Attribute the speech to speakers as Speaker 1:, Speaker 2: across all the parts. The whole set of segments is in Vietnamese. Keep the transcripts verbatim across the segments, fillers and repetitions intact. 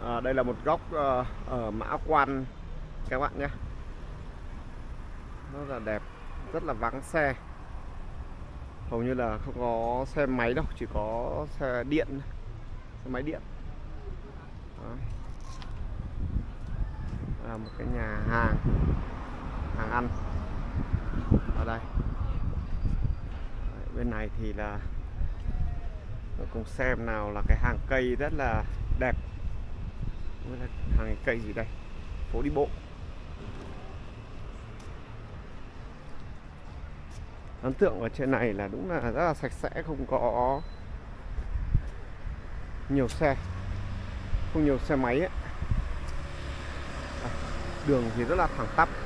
Speaker 1: À, đây là một góc uh, ở Mã Quan các bạn nhé. Rất là đẹp, rất là vắng xe. Hầu như là không có xe máy đâu, chỉ có xe điện, xe máy điện. Đó. À, một cái nhà hàng, hàng ăn ở đây. Đấy, bên này thì là cùng xem nào là cái hàng cây rất là đẹp. Hàng cây gì đây? Phố đi bộ. Ấn tượng ở trên này là đúng là rất là sạch sẽ, không có nhiều xe, không nhiều xe máy ấy. À, đường thì rất là thẳng tắp,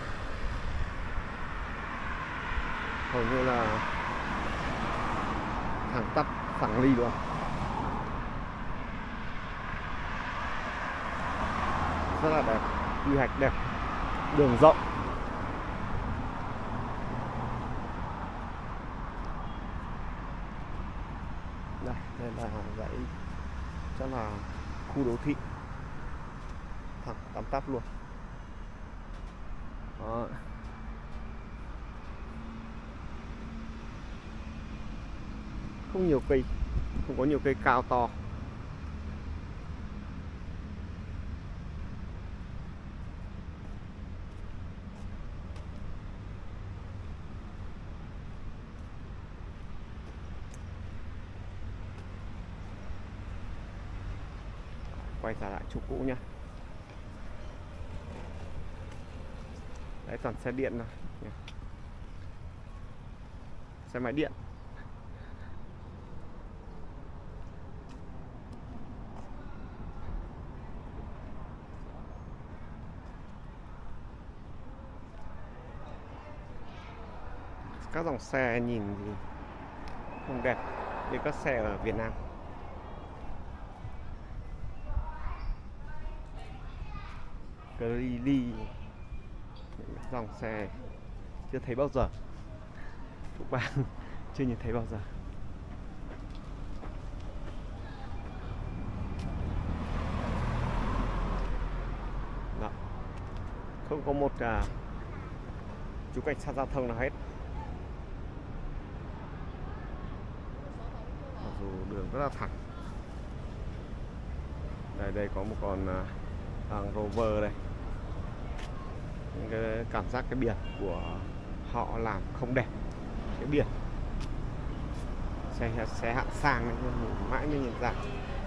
Speaker 1: hầu như là thẳng tắp, thẳng ly luôn. Rất là đẹp, quy hoạch đẹp, đường rộng. Đây, đây là dãy, chắc là khu đô thị, thẳng tăm tắp luôn. Đó. Không nhiều cây, không có nhiều cây cao to. Quay trở lại chỗ cũ nhá. Đấy, toàn xe điện rồi, xe máy điện. Các dòng xe nhìn thì không đẹp như các xe ở Việt Nam. Đi dòng xe chưa thấy bao giờ, Phúc Bang chưa nhìn thấy bao giờ. Đó. Không có một uh, chú cảnh sát giao thông nào hết. Mặc dù đường rất là thẳng. Đây đây có một con uh, hàng Rover đây. Cái cảm giác cái biển của họ làm không đẹp, cái biển xe xe hạng sang này, mãi mới nhìn ra.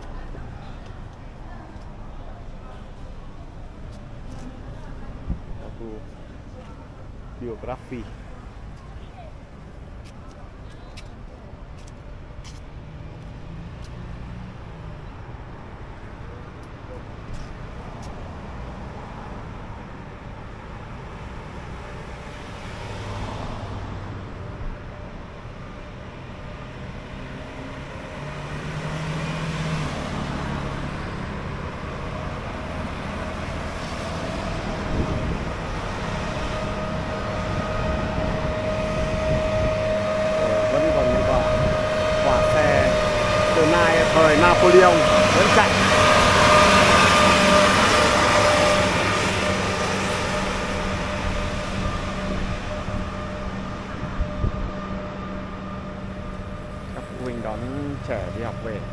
Speaker 1: Biography. Thời Napoleon vẫn chạy. Các phụ huynh đón trẻ đi học về.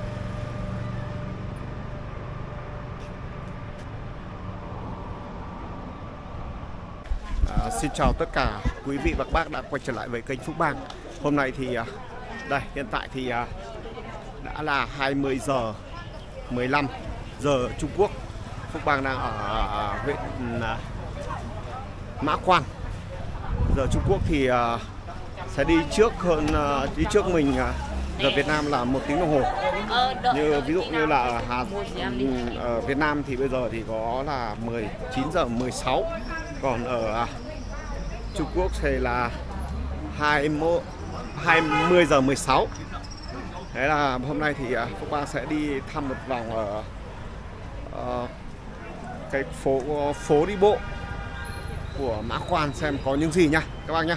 Speaker 1: À, xin chào tất cả quý vị và các bác đã quay trở lại với kênh Phúc Bang. Hôm nay thì đây, hiện tại thì đã là hai mươi giờ mười lăm giờ Trung Quốc. Phúc Bang đang ở huyện Mã Quan. Giờ Trung Quốc thì sẽ đi trước hơn đi trước mình giờ Việt Nam là một tiếng đồng hồ. Như ví dụ như là ở, Hà, ở Việt Nam thì bây giờ thì có là mười chín giờ mười sáu, còn ở Trung Quốc thì là hai mươi giờ mười sáu. Thế là hôm nay thì Phúc Bang sẽ đi thăm một vòng ở uh, cái phố phố đi bộ của Mã Quan xem có những gì nha các bác nhá.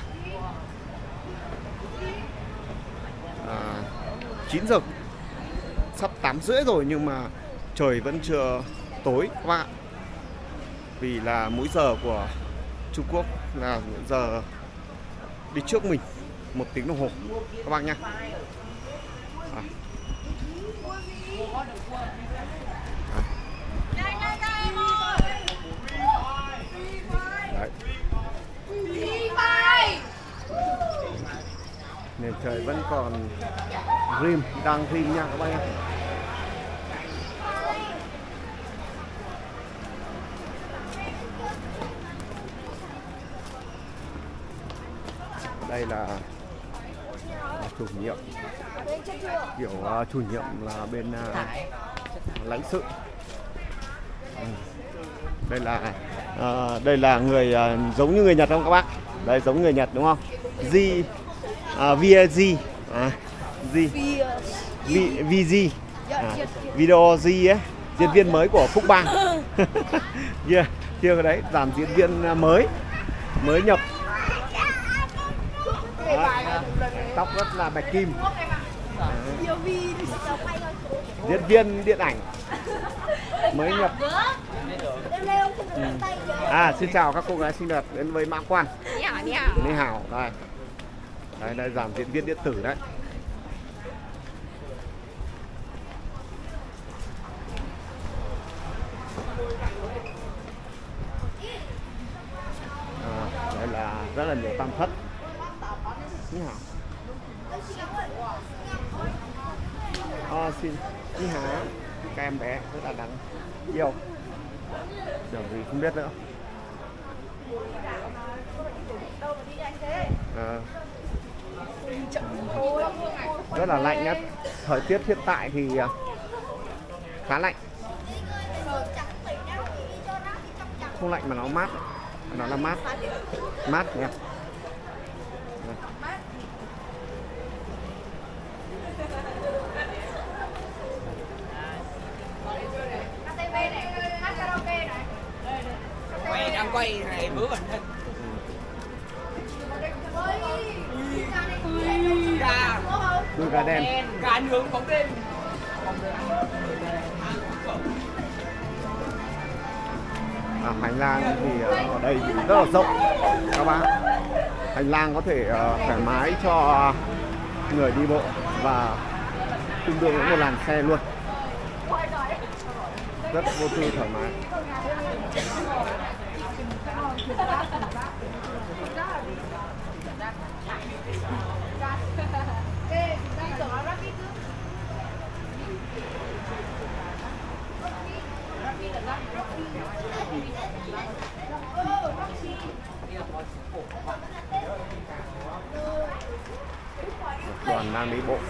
Speaker 1: À, chín giờ sắp tám rưỡi rồi nhưng mà trời vẫn chưa tối các bạn ạ. Vì là múi giờ của Trung Quốc là giờ đi trước mình một tiếng đồng hồ các bạn nha. À. Đấy. Nền trời vẫn còn rim, đang rim nha các bạn nhé. Đây là chủ nhiệm, kiểu uh, chủ nhiệm là bên uh, lãnh sự. Ừ. Đây là uh, đây là người uh, giống như người Nhật không các bác? Đây giống người Nhật đúng không? G uh, vê giê à, G vê giê à, video G ấy, diễn viên mới của Phúc Bang. Yeah, chưa cái đấy, dàn diễn viên mới mới nhập. Đó. Tóc rất là bạch kim. À. Diễn viên điện ảnh mới nhập. Ừ. À, xin chào các cô gái xinh đẹp đến với Mã Quan. Ni hảo. Đây. Đây đây dàn diễn viên điện tử đấy. À, đây là rất là nhiều tam thất. Ni hảo. À, xin ni hảo. Các em bé rất là đáng yêu. Giờ gì không biết nữa. À. Rất là lạnh nhá. Thời tiết hiện tại thì khá lạnh. Không lạnh mà nó mát. Nó là mát. Mát nha.
Speaker 2: Quay đang quay này bữa mình hình. Gà.
Speaker 1: Đuôi gà đen.
Speaker 2: Gà ảnh hưởng bóng đêm.
Speaker 1: À, hành lang thì ở đây thì rất là rộng các bạn. Hành lang có thể uh, thoải mái cho người đi bộ và tương đương với một làn xe luôn. Rất vô tư thoải mái. Đoàn đang đi bộ.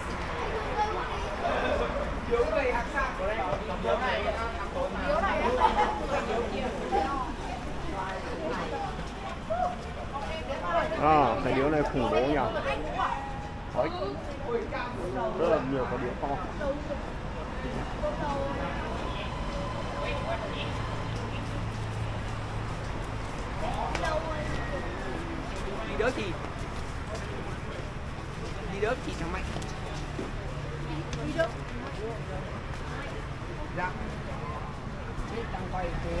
Speaker 1: À, cái điếu này khủng bố nhỉ. Đấy. Rất là nhiều cái điếu to.
Speaker 2: Đi đỡ chị. Đi đỡ chị thằng Mạnh. Đi đỡ. Dạ. Chết đang quay kìa.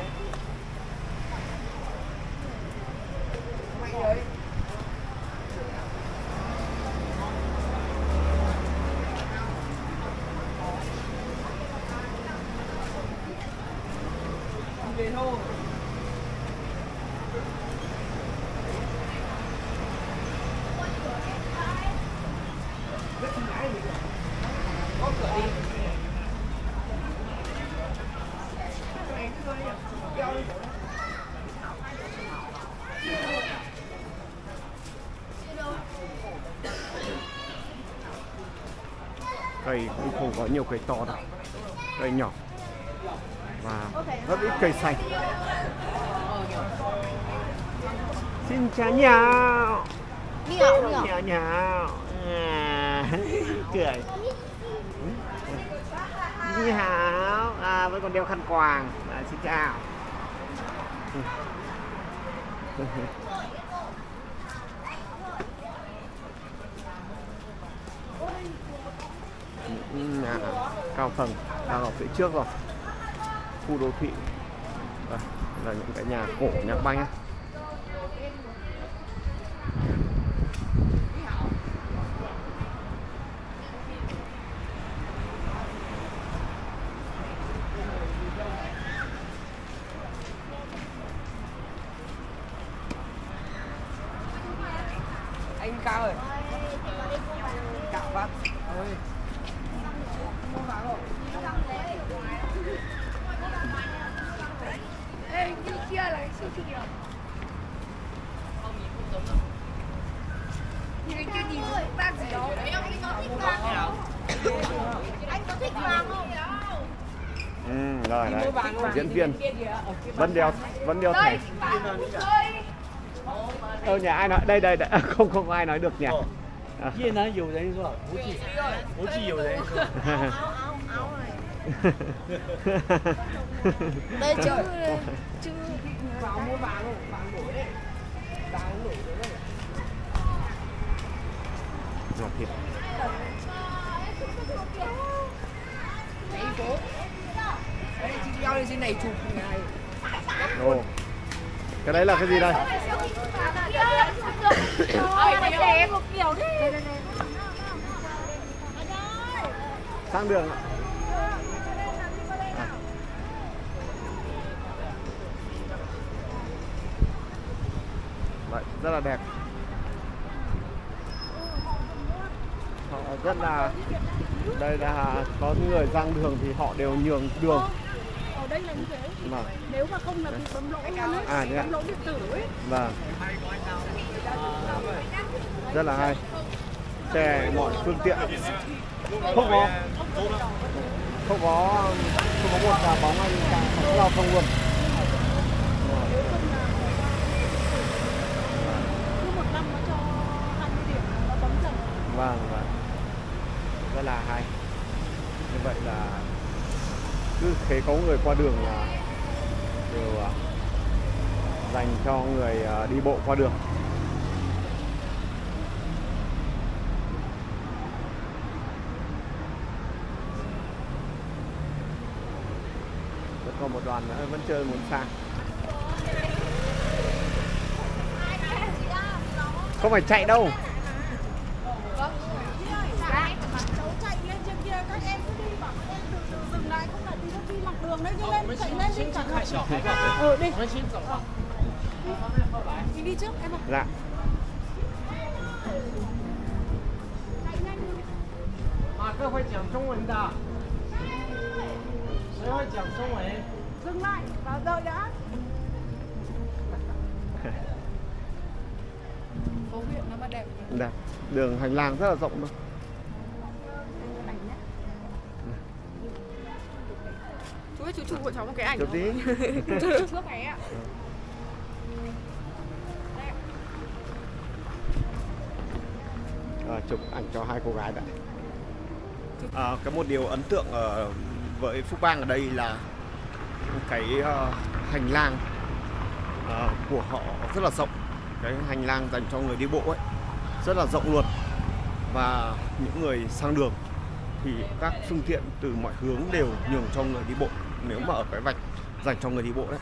Speaker 2: Mạnh ơi. Về thôi. Có cửa đi.
Speaker 1: Cây cũng không có nhiều cây to đâu. Cây nhỏ. Và rất ít cây xanh. Xin chào nhau. Nhào nhào. À, cười. Ni hảo. À, vẫn còn đeo khăn quàng. À, xin chào. À, Cao Phần đang ở phía trước rồi. khu đô thị. Đây là những cái nhà cổ nhạc banh ấy.
Speaker 2: Anh Cao ơi. Cao bác. Ôi. Ê, như kia là siêu thị à? Nhìn cái kia nhìn bác gì đó. Anh có thích vàng không? Anh có thích vàng không?
Speaker 1: Ừ, rồi đấy, diễn viên vẫn đeo vẫn đeo thẻ. Đâu nhà ai nói đây đây, đây. không không ai nói được nhỉ.
Speaker 3: 越南有人说国际，国际有人说。
Speaker 2: Đây chứ chứ vào mua vàng không? Vàng nổi đấy. Vàng nổi đấy.
Speaker 1: Ngọt thịt.
Speaker 2: Đấy phố. Đấy chị đeo lên trên này chụp này.
Speaker 1: Ồ. Cái đấy là cái gì đây?
Speaker 2: Đẹp một kiểu thế.
Speaker 1: Sang đường ạ. À. Vậy, rất là đẹp. Họ rất là, đây là có người sang đường thì họ đều nhường đường.
Speaker 4: Ở đây là như thế.
Speaker 1: Vâng.
Speaker 4: Nếu mà không là bị bấm lỗ luôn ấy.
Speaker 1: À, thế ạ.
Speaker 4: Bấm lỗ điện tử ấy.
Speaker 1: Vâng. Rất là hay. Xe mọi phương tiện không có không có không có một trà bóng hay cả giao thông luôn.
Speaker 4: Cứ một năm nó cho hai mươi điểm nó bấm dần.
Speaker 1: Vâng, vâng. Rất là hay. Như vậy là cứ thấy có người qua đường là đều dành cho người đi bộ qua đường. Vẫn còn một đoàn nữa vẫn chơi muốn sang. Không phải chạy đâu.
Speaker 4: Cháu chạy lên trên kia, các em cứ đi bảo các em từ từ dừng lại, không lại đi nó đi mặt đường đấy, đi lên chạy lên đi chẳng hạn. Ừ đi. Đi đi trước em ạ.
Speaker 1: Dạ.
Speaker 3: À, các会讲中文的，谁会讲中文？
Speaker 4: Dừng lại và đợi đã. Phố huyện nó mà đẹp.
Speaker 1: Đẹp. Đường hành lang rất là rộng thôi.
Speaker 4: Chú ơi, chú chụp của cháu một cái ảnh.
Speaker 1: Chụp tí.
Speaker 4: Chụp trước này ạ.
Speaker 1: À, chụp ảnh cho hai cô gái đấy. À, cái một điều ấn tượng ở với Phúc Bang ở đây là cái uh, hành lang uh, của họ rất là rộng. Cái hành lang dành cho người đi bộ ấy rất là rộng luôn. Và những người sang đường thì các phương tiện từ mọi hướng đều nhường cho người đi bộ nếu mà ở cái vạch dành cho người đi bộ đấy.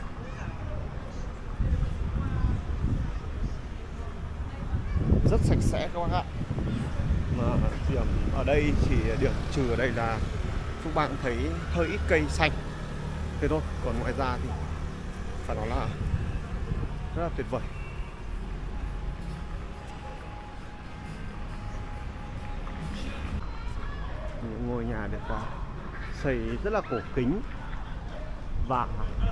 Speaker 1: Rất sạch sẽ các bác ạ. Mà điểm ở đây chỉ điểm trừ ở đây là Phúc Bang thấy hơi ít cây xanh thế thôi, còn ngoài ra thì phải nói là rất là tuyệt vời. Những ngôi nhà được xây rất là cổ kính và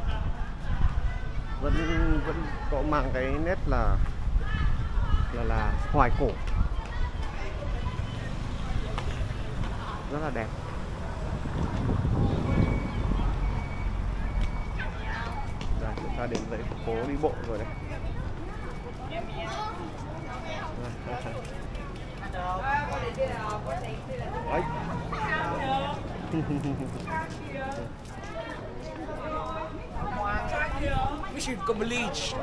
Speaker 1: vẫn vẫn có mang cái nét là là là hoài cổ, rất là đẹp. Rồi, chúng ta đến với phố đi bộ rồi đấy. Đấy.
Speaker 2: We should go bleach.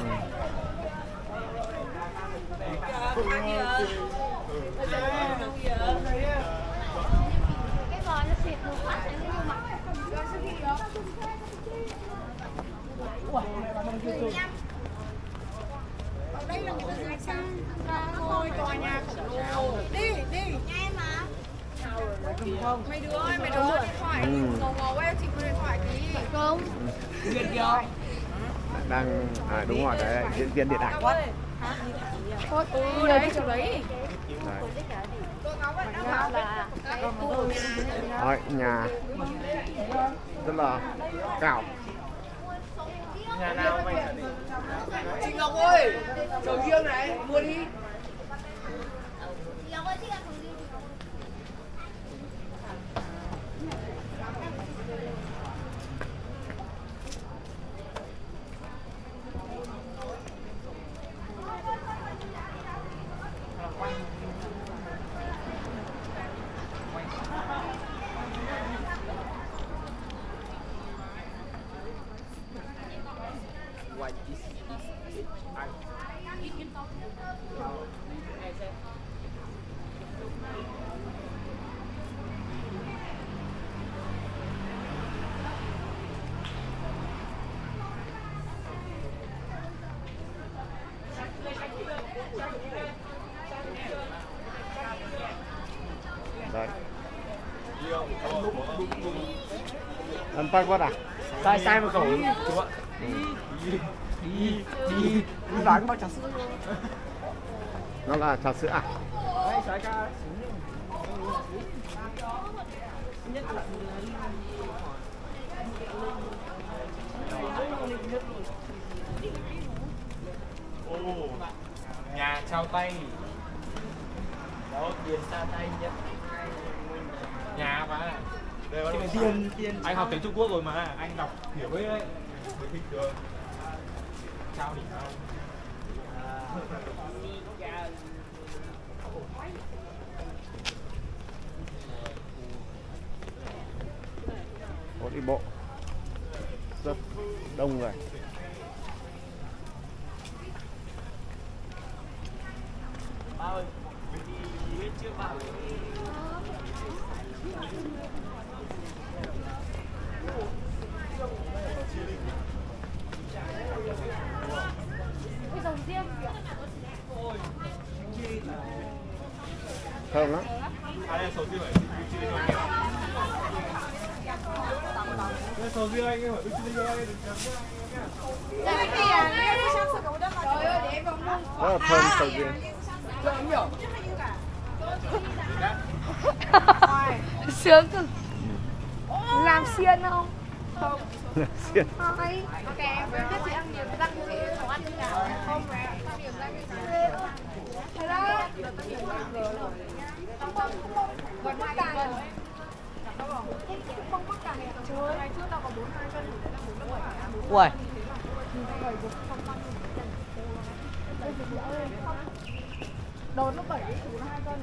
Speaker 4: Cái vò nó xịt một phát đến cái mặt. Đây là người ta dừng xe ra thôi, tòa nhà khổng lồ. Đi, đi. Nhà em mà. Mấy đứa ơi, mấy đứa điện thoại đi, ngầu ngầu ấy, chị có điện thoại tí. Không.
Speaker 2: Duyên chưa?
Speaker 1: Đang à, đúng rồi, đấy, diễn viên điện ảnh.
Speaker 4: Thôi, ừ, đấy, chỗ đấy.
Speaker 1: Đấy, nhà rất là cao.
Speaker 2: Nhà nào mày? Chị Ngọc ơi, sầu riêng này, mua đi.
Speaker 5: Chị Ngọc ơi, chị ăn sầu riêng.
Speaker 1: Đấy. Ấn phát quát à?
Speaker 2: Sai sai một khẩu. Đúng ạ. Đi đi đi đi bán bao trà sữa.
Speaker 1: Nó là trà sữa à?
Speaker 2: Đấy, trái ca. Nhà trao tay. Đó, tiền xa tay nhất. Nhà mà. Đây là tiền, tiền. Anh học tiếng Trung Quốc rồi mà, anh đọc hiểu ấy đấy. Mới thích được. Trao đỉnh không?
Speaker 1: Phố đi bộ rất đông người.
Speaker 2: Ba ơi, mình đi bên trước ba.
Speaker 5: Cái sầu riêng kìa.
Speaker 1: Thơm lắm.
Speaker 2: À đây là sầu riêng này. Đây sầu riêng anh em hỏi bích cho anh đừng chấm.
Speaker 4: Đây kìa, nghe cái sang sờ cầu đất mà. Trời ơi, để em vào mua.
Speaker 1: Rất là thơm sầu riêng.
Speaker 2: Rồi em hiểu.
Speaker 5: Sướng cực. Làm xiên không?
Speaker 4: Không.
Speaker 1: Xiên.
Speaker 5: Thôi. Ok, em biết chị ăn điểm răng chị không ăn như nào. Không mẹ, ăn điểm răng như nào. Thế đó. Không không không. Còn mắc càng rồi. Không mắc càng này. Trời ơi, trước tao có bốn mươi hai cân, đấy là bốn mươi bảy.
Speaker 3: Ui.
Speaker 4: Đồn nó bảy bốn mươi hai cân.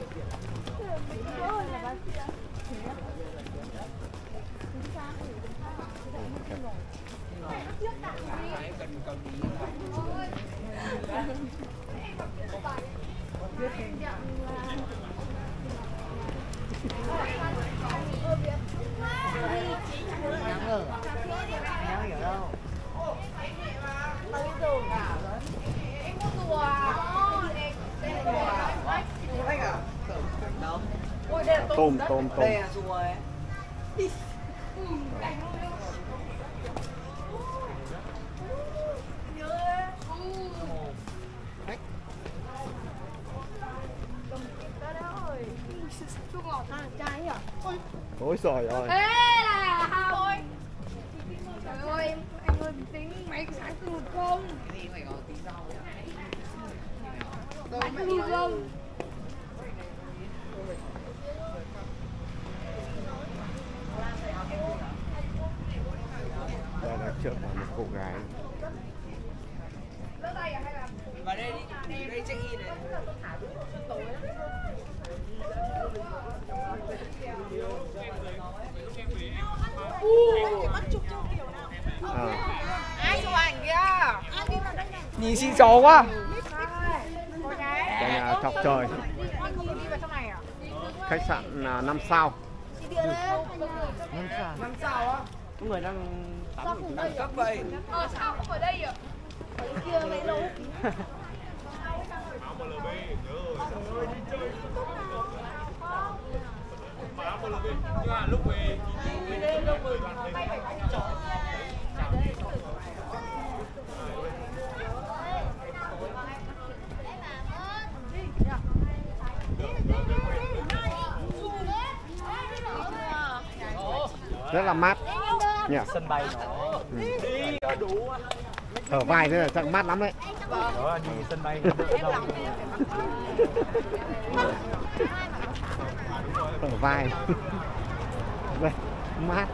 Speaker 3: Nhắn rồi. Nhắn hiểu đâu.
Speaker 5: Em mua rùa à? Đây là rùa à?
Speaker 3: Anh à? Đâu?
Speaker 5: Ôi, đây là tôm.
Speaker 1: Tôm, tôm, tôm.
Speaker 3: Đây là rùa ấy.
Speaker 5: Chua ngọt à, trái à?
Speaker 1: Ôi giời ơi.
Speaker 5: Ê là thôi. Trời ơi, em em ơi tính mấy sáng từ một không?
Speaker 3: Cái gì phải có tí rau.
Speaker 5: Bánh lưu không?
Speaker 1: Đây là trước là một cô gái.
Speaker 3: Vào đây đi, đây check in này.
Speaker 1: À.
Speaker 4: Ai chụp ảnh kìa?
Speaker 3: Nhìn xinh xò quá.
Speaker 1: Đây là chọc trời.
Speaker 4: Đi vào trong này à?
Speaker 1: Khách sạn là năm sao.
Speaker 3: Năm sao á? người đang tắm
Speaker 5: Sao không đây cấp vậy? Ờ sao không ở đây ạ? Ở kia lấy lỗ.
Speaker 2: áo em lờ bê nhớ rồi. Đi chơi. Mà áo em lờ bê nhưng mà lúc về thì lên lúc về bay phải đánh chó.
Speaker 1: Rất là mát nhỉ.
Speaker 3: Sân bay nó
Speaker 1: Ừ. Ở vai thế là chắc mát lắm đấy.
Speaker 3: đó đi sân bay
Speaker 1: Ở vai đây mát.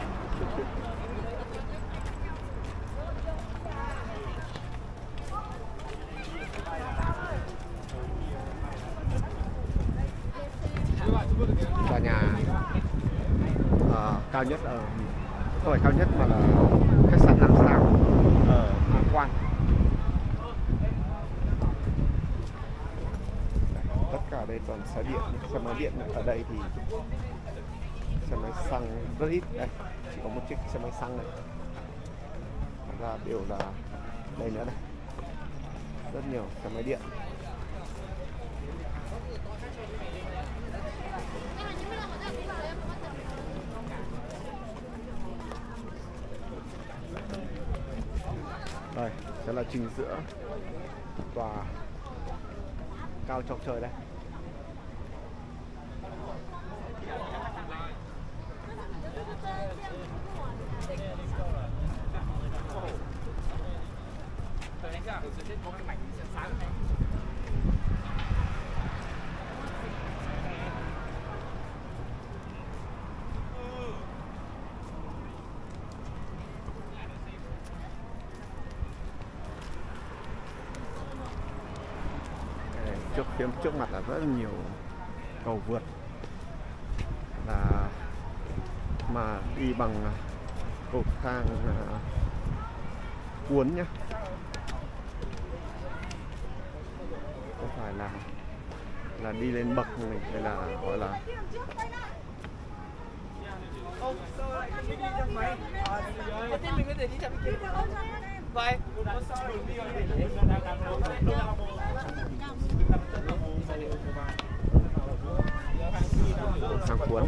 Speaker 1: Tòa nhà uh, cao nhất ở không phải cao nhất mà là khách sạn năm sao ở An Quan. Tất cả đây toàn xe điện, xe máy điện ở đây thì xe máy xăng rất ít. Đây chỉ có một chiếc xe máy xăng này, ra đều là đây nữa đây, rất nhiều xe máy điện. Đây sẽ là trình giữa tòa cao chọc trời đây. Trước phía trước mặt là rất là nhiều cầu vượt là mà đi bằng cầu thang cuốn nhá, không phải là là đi lên bậc này, đây là gọi là
Speaker 3: mình có thể đi chậm kia vậy.
Speaker 1: thang cuốn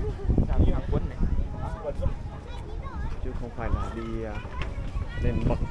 Speaker 1: chứ không phải là đi uh, lên bậc.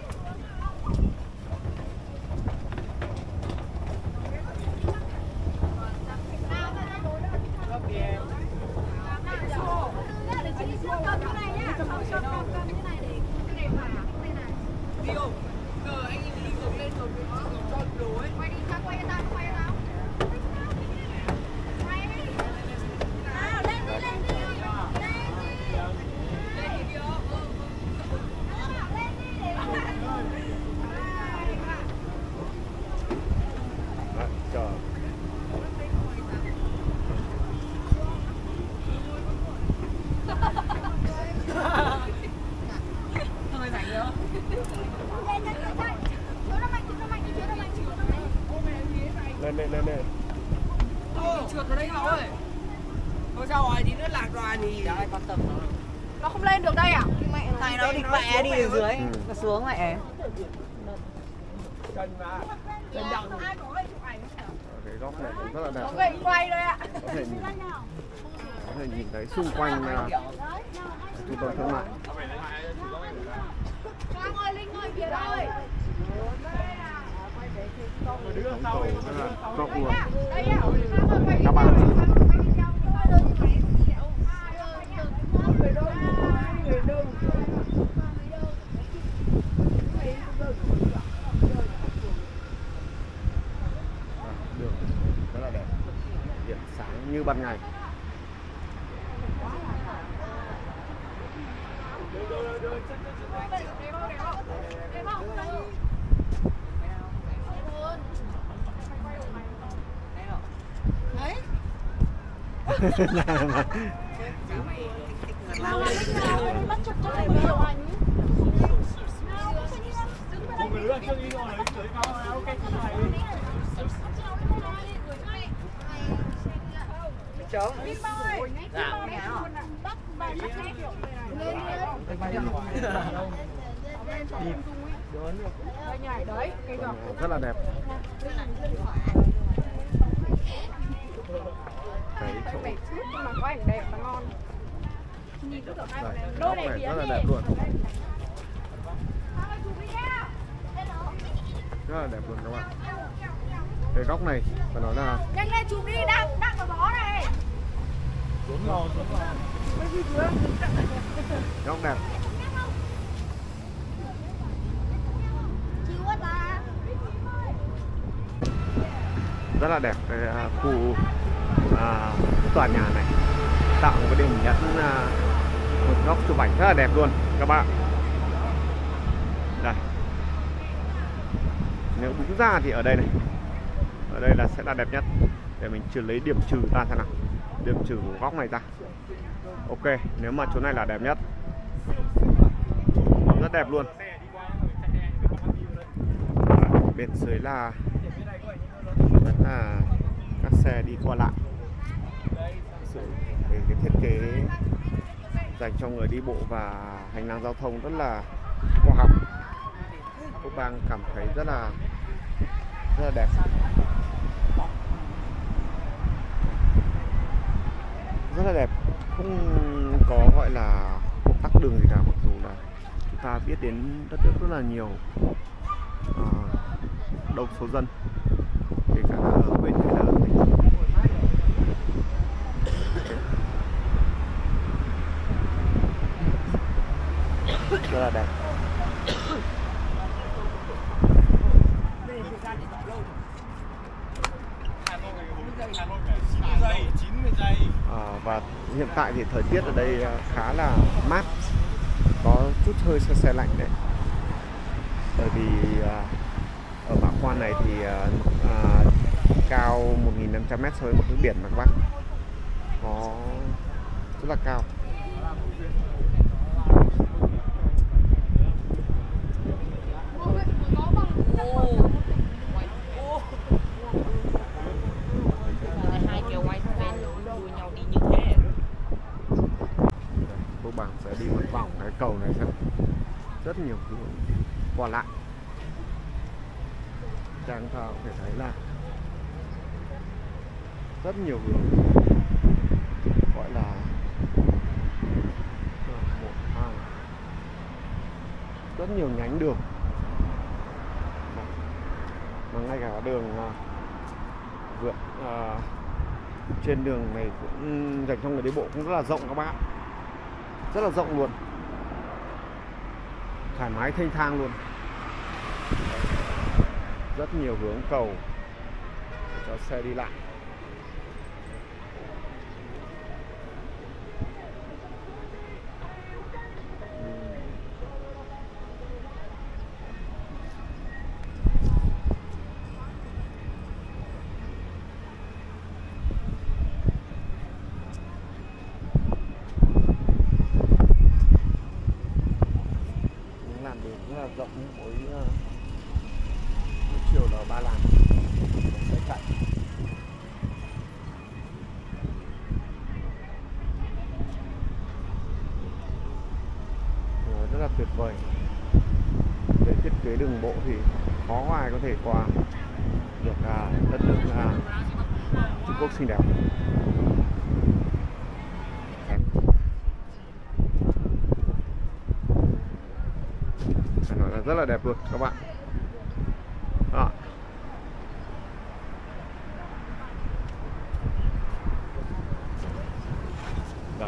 Speaker 1: Lên lên lên lên.
Speaker 4: Trượt vào đây thôi. Thôi sao rồi thì nó lạc đoàn thì ai quan tâm nó. Nó không lên được đây à?
Speaker 6: Này nó định mẹ đi ở dưới,
Speaker 1: Ừ.
Speaker 6: nó xuống mẹ.
Speaker 4: Ai có lên chụp ảnh
Speaker 1: Cái góc này cũng rất là đẹp.
Speaker 4: nó gậy quay đây ạ.
Speaker 1: Có thể nhìn, có thể nhìn thấy xung quanh là trung tâm thương mại.
Speaker 4: Trang ơi, Linh ơi, kìa ơi.
Speaker 1: Bóng cầu rất là rộng luôn.
Speaker 4: Đây ạ.
Speaker 1: Các bạn đường rất là đẹp, điện sáng như ban ngày.
Speaker 4: Bắt chụp cho thầy video ảnh.
Speaker 2: Một người nữa chưa đi rồi lấy dưới vào ok này.
Speaker 6: Chớm.
Speaker 4: Dạ. Bắt bắt bắt Đây nhảy đấy, cây ngọc
Speaker 1: rất là đẹp. Cái chỗ
Speaker 4: đẹp trước nhưng mà có ảnh đẹp và ngon. Nhìn cứ hai
Speaker 1: này,
Speaker 4: đôi
Speaker 1: góc
Speaker 4: này
Speaker 1: này
Speaker 4: phía
Speaker 1: rất là
Speaker 4: này.
Speaker 1: đẹp luôn. Rất là đẹp luôn các bạn. Cái góc này phải nói là
Speaker 4: Nhanh lên chụp đi, đang đang có gió này.
Speaker 2: Xuống ngồi, xuống ngồi.
Speaker 1: góc đẹp. Rất là đẹp cái à, khu à, tòa nhà này tạo một cái điểm nhấn à, một góc chụp ảnh rất là đẹp luôn các bạn. Đây, nếu đúng ra thì ở đây này, ở đây là sẽ là đẹp nhất. Để mình trừ lấy điểm trừ ra xem nào, điểm trừ của góc này ra. Ok, nếu mà chỗ này là đẹp nhất, rất đẹp luôn. Bên dưới là rất là các xe đi qua lại. Sự về cái thiết kế dành cho người đi bộ và hành lang giao thông rất là khoa học. Cô Bang cảm thấy rất là rất là đẹp. Rất là đẹp, không có gọi là tắc đường gì cả, mặc dù là chúng ta biết đến đất nước rất là nhiều à, đông số dân, kể cả ở huyện hay là ở tỉnh. Rất là đẹp. À, và hiện tại thì thời tiết ở đây khá là mát, có chút hơi se se lạnh đấy. Bởi vì à, ở Mã Quan này thì à, à, cao một nghìn năm trăm mét so với mực nước biển mà các bác, nó rất là cao.
Speaker 6: Hai kèo quay bên đuôi nhau đi như thế.
Speaker 1: Cô Bang sẽ đi một vòng cái cầu này xem, rất nhiều hướng qua lại. Trang ta có thể thấy là rất nhiều hướng, gọi là một hai, rất nhiều nhánh đường. Mà ngay cả đường uh, vượt uh, trên đường này cũng dành cho người đi bộ cũng rất là rộng các bạn, rất là rộng luôn, thoải mái thênh thang luôn. Rất nhiều hướng cầu để cho xe đi lại. Những làn đường rất là rộng, mỗi chiều là ba làn sẽ chạy. Rất là tuyệt vời. Về thiết kế đường bộ thì khó ai có thể qua được à, đất nước à, Trung Quốc xinh đẹp. Phải nói là rất là đẹp luôn các bạn. Đó. Đây.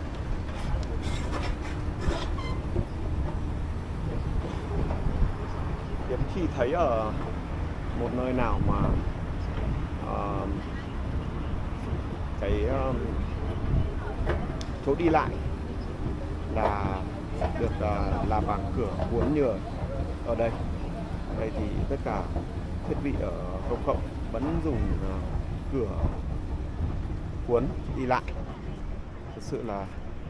Speaker 1: Hiếm khi thấy ở một nơi nào mà uh, cái um, chỗ đi lại là được uh, làm bằng cửa cuốn như ở, ở đây. Đây thì tất cả thiết bị ở công cộng vẫn dùng uh, cửa cuốn đi lại. Thực sự là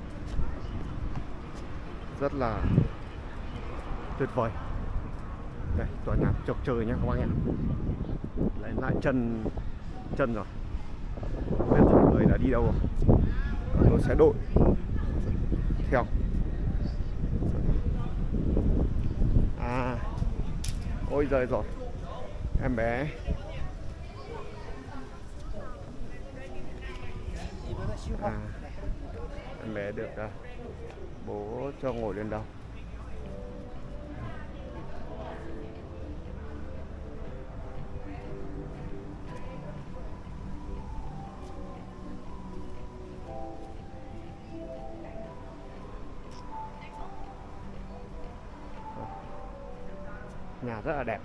Speaker 1: rất là tuyệt vời. Đây, tòa nhà chọc trời nha các bạn em. Lại lại chân chân rồi. Không biết mọi người đã đi đâu rồi. Tôi sẽ đội theo. Ôi giời rồi, em bé. À, em bé được uh, bố cho ngồi lên đâu. Nhà rất là đẹp.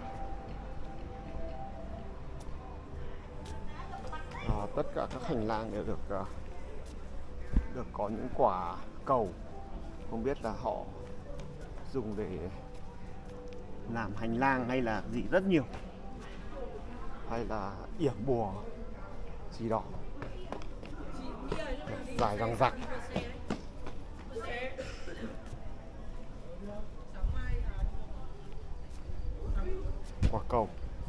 Speaker 1: À, tất cả các hành lang đều được uh, được có những quả cầu, không biết là họ dùng để làm hành lang hay là gì, rất nhiều, hay là yểm bùa gì đó, dài dằng dặc. Quả cầu.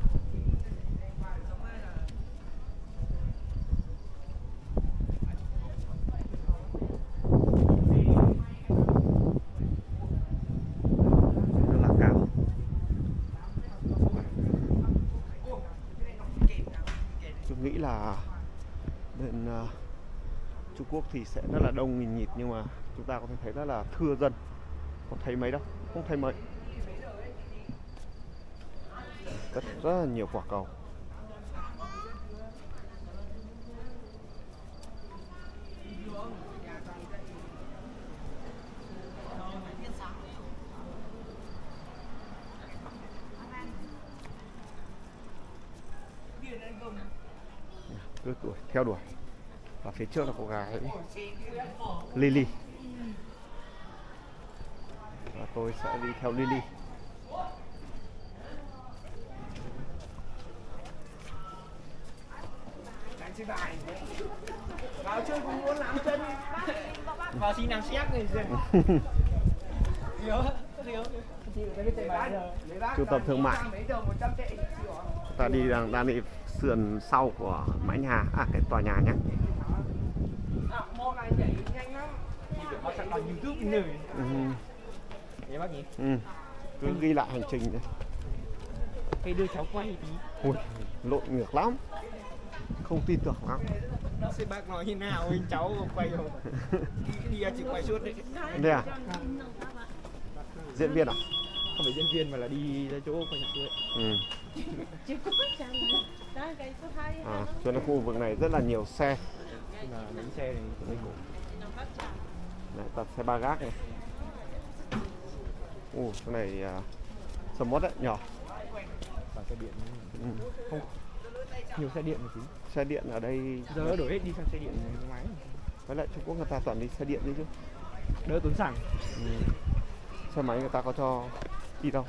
Speaker 1: Rất là cao. Tôi nghĩ là bên uh, Trung Quốc thì sẽ rất là đông nghìn nghịt, nhưng mà chúng ta có thể thấy rất là thưa dân. Không thấy mấy đâu, không thấy mấy. Rất, rất là nhiều quả cầu. Cứ đuổi, theo đuổi. Và phía trước là cô gái Lily. Và tôi sẽ đi theo Lily.
Speaker 2: Vào chơi cũng muốn làm chân. Vào xin làm xét này rồi.
Speaker 1: Trung tâm thương mại. Ta đi đang đang đi sườn sau của mái nhà, à cái tòa nhà nhé.
Speaker 2: Họ sẵn bằng YouTube như này.
Speaker 1: Ừ.
Speaker 2: Vậy bác nhỉ?
Speaker 1: Ừ. Cứ ghi lại hành trình này.
Speaker 2: Cái đưa cháu quay tí.
Speaker 1: Ui, lộn ngược lắm. Không tin tưởng lắm.
Speaker 2: Thế bác nói như nào anh cháu quay rồi. Đi chỉ quay suốt đấy.
Speaker 1: Đây à? Diễn viên à?
Speaker 2: Không phải diễn viên mà là đi ra chỗ quay nhạc thôi.
Speaker 1: Ừ. À, cho nên khu vực này rất là nhiều xe.
Speaker 2: Là bánh xe này của mình.
Speaker 1: Này, tập xe ba gác này. Ồ, cái này uh, sầm mốt đấy, nhỏ.
Speaker 2: Và xe điện.
Speaker 1: Ừ.
Speaker 2: Không. Nhiều xe điện một tí.
Speaker 1: Xe điện ở đây
Speaker 2: giờ đổi hết đi sang xe điện máy.
Speaker 1: Với lại Trung Quốc người ta toàn đi xe điện đi chứ.
Speaker 2: Đỡ tốn xăng.
Speaker 1: Ừ. Xe máy người ta có cho đi đâu.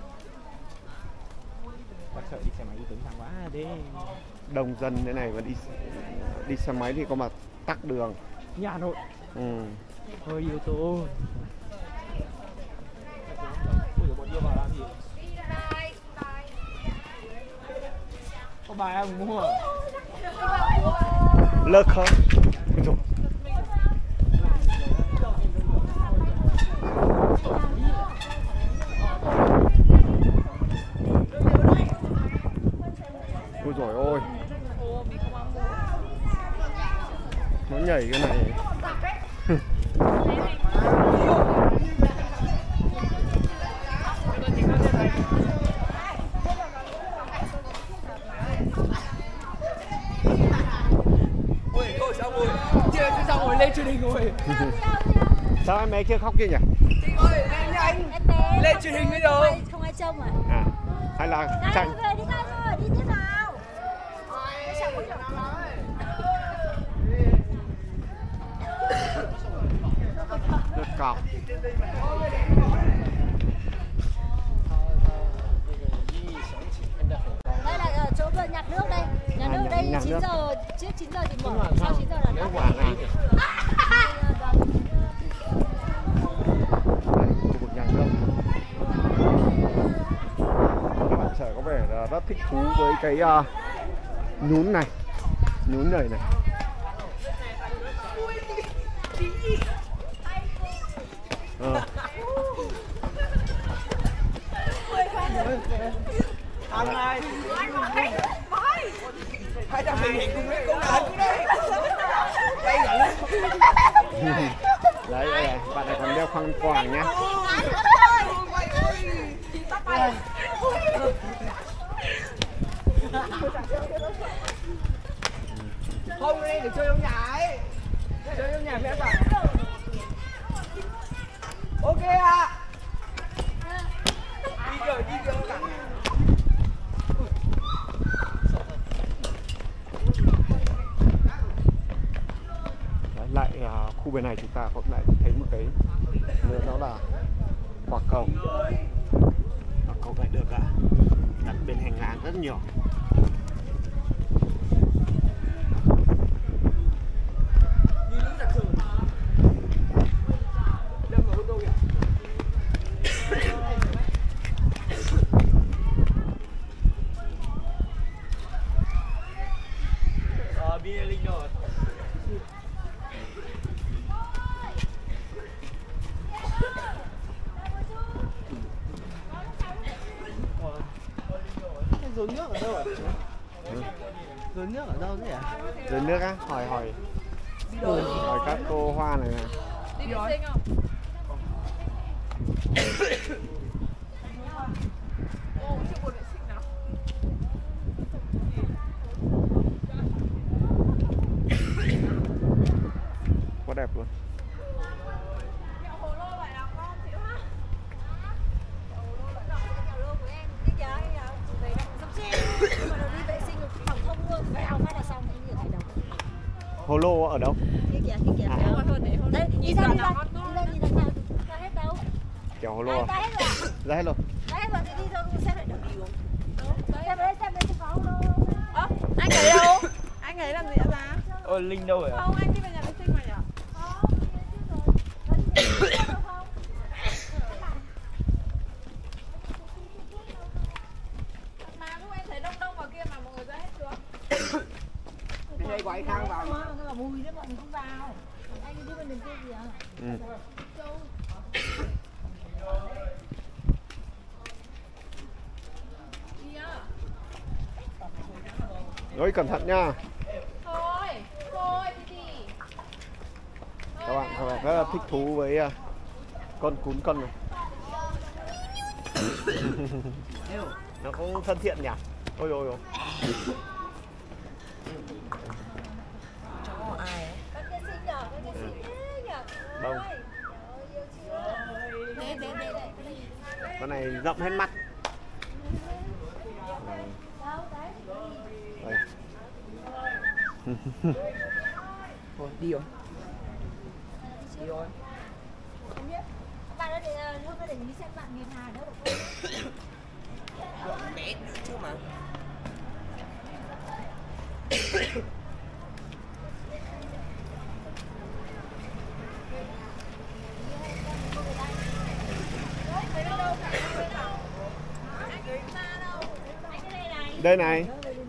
Speaker 2: Bác sợ đi xe máy đi tốn xăng quá thế.
Speaker 1: Đông dân thế này mà đi đi xe máy thì có mà tắc đường.
Speaker 2: Như Hà Nội.
Speaker 1: Ừ.
Speaker 2: Hơi yếu tố. Ui giời, bọn yêu vào làm gì? Có bài không mua?
Speaker 1: Lơ khơ. Ôi dồi. Ôi dồi ôi. Nó nhảy cái này.
Speaker 2: Ôi, cô sao ngồi? Chưa sao ngồi lên truyền hình rồi.
Speaker 1: Sao em bé kia khóc kia nhỉ?
Speaker 2: Chị ơi, em nhanh.
Speaker 5: Em bé
Speaker 2: Lên truyền hình bây giờ.
Speaker 5: không ai trông à?
Speaker 1: À, hay là chạy
Speaker 5: Về đi ngay thôi, đi tiếp nào.
Speaker 1: rất cao.
Speaker 5: Đây là ở chỗ vừa nhặt nước đây. Nhặt
Speaker 1: À,
Speaker 5: nước
Speaker 1: nhặt-
Speaker 5: đây
Speaker 1: nhặt
Speaker 5: chín
Speaker 1: nước.
Speaker 5: giờ, trước chín giờ thì mở, sau chín giờ là
Speaker 1: Nếu
Speaker 5: đóng.
Speaker 1: quả này. Đây, khu vực nhà nước. Các bạn trẻ có vẻ là rất thích thú với cái uh, nhún này, nhún này này. Ờ.
Speaker 3: Anh ơi.
Speaker 2: Hai trăm thể hiện cùng với cô nào cũng đây. Đây là
Speaker 1: đấy, đây, bạn này còn đeo khăn quàng nhá.
Speaker 2: Không đi, để chơi trong nhà ấy. Chơi trong nhà mẹ bảo. Ok ạ. Đi rồi, đi rồi cả.
Speaker 1: Đấy, lại uh, khu bên này chúng ta cũng lại thấy một cái nữa, đó là quả cầu. Quả cầu lại được uh, đặt bên hành lang rất nhiều.
Speaker 3: Dồn nước ở đâu ạ?
Speaker 1: Ừ.
Speaker 3: Dồn nước ở đâu thế ạ?
Speaker 1: Dồn nước á? Hỏi hỏi hỏi các cô Hoa này nè.
Speaker 4: Đi vệ sinh không? Ồ, chưa buồn vệ sinh nào.
Speaker 1: Quá đẹp luôn. Hồ lô ở đâu?
Speaker 5: Kia kìa, kia kìa.
Speaker 1: À.
Speaker 5: Đây, đi ra đi ra. Đi ra đi ra nào. Ra hết đâu?
Speaker 1: Kiểu hồ lô à?
Speaker 5: Ra hết rồi.
Speaker 1: Ra hết rồi.
Speaker 5: Ra hết rồi thì đi thôi, xem lại được đi uống. Xem đấy, xem đấy, có hồ lô.
Speaker 4: Ơ, anh ấy đâu? Anh ấy làm gì ạ ra?
Speaker 2: Ôi, Linh đâu rồi ạ?
Speaker 4: Không, anh đi về nhà vệ sinh mà nhỉ? Mà lúc em thấy đông đông vào kia mà mọi người ra hết chưa?
Speaker 2: Cái đây quay khang vào.
Speaker 5: Nó là mùi đấy, mọi người không vào. Anh đi bên đường kia kìa.
Speaker 1: Ừ. Rồi cẩn thận nha.
Speaker 4: Thôi, thôi đi đi.
Speaker 1: Các bạn các bạn rất là thích thú với uh, con cún con này. Nó cũng thân thiện nhỉ. Ôi ôi ôi.
Speaker 5: Có ai ấy? Con kia xinh nhở, con kia xinh thế nhở.
Speaker 1: Đông.
Speaker 5: Đây, đây, đây, đây.
Speaker 1: Con này rộng hết mắt. Đây.
Speaker 2: Thôi, đi rồi. Đi rồi.
Speaker 5: Không biết. Các bạn ơi, để, hôm nay để ý xem bạn nghiền hà đâu được không?
Speaker 2: Bé nữa chứ mà.
Speaker 1: Đây này.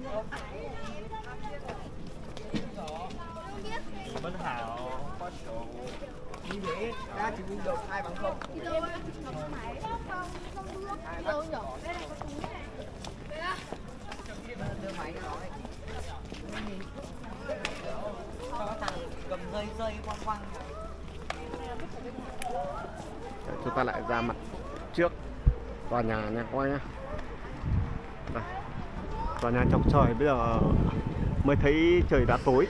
Speaker 2: Bên Hảo có chỗ đi để ra chỉ đi được hai bằng không.
Speaker 5: Đi đâu á? Không phải, không, không bước. Đi đâu nhở? Đây này có túi này. Đây á.
Speaker 2: Đưa máy cho nó này. Có thằng cầm dây dây quăng quăng.
Speaker 1: Chúng ta lại ra mặt trước tòa nhà nha các bạn nhé. Đây. Tòa nhà trong trời bây giờ mới thấy trời đã tối.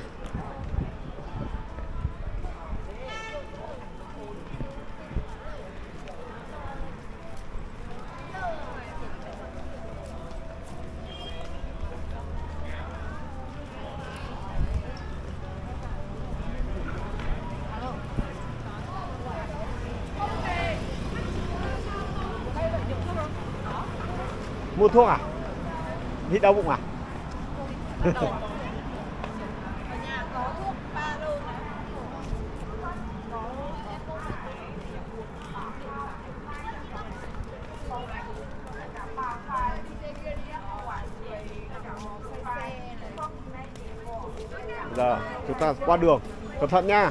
Speaker 1: Mua thuốc à? Bị đau bụng à?
Speaker 4: Ở nhà có thuốc ba lô này.
Speaker 1: Giờ chúng ta qua đường, cẩn thận nha.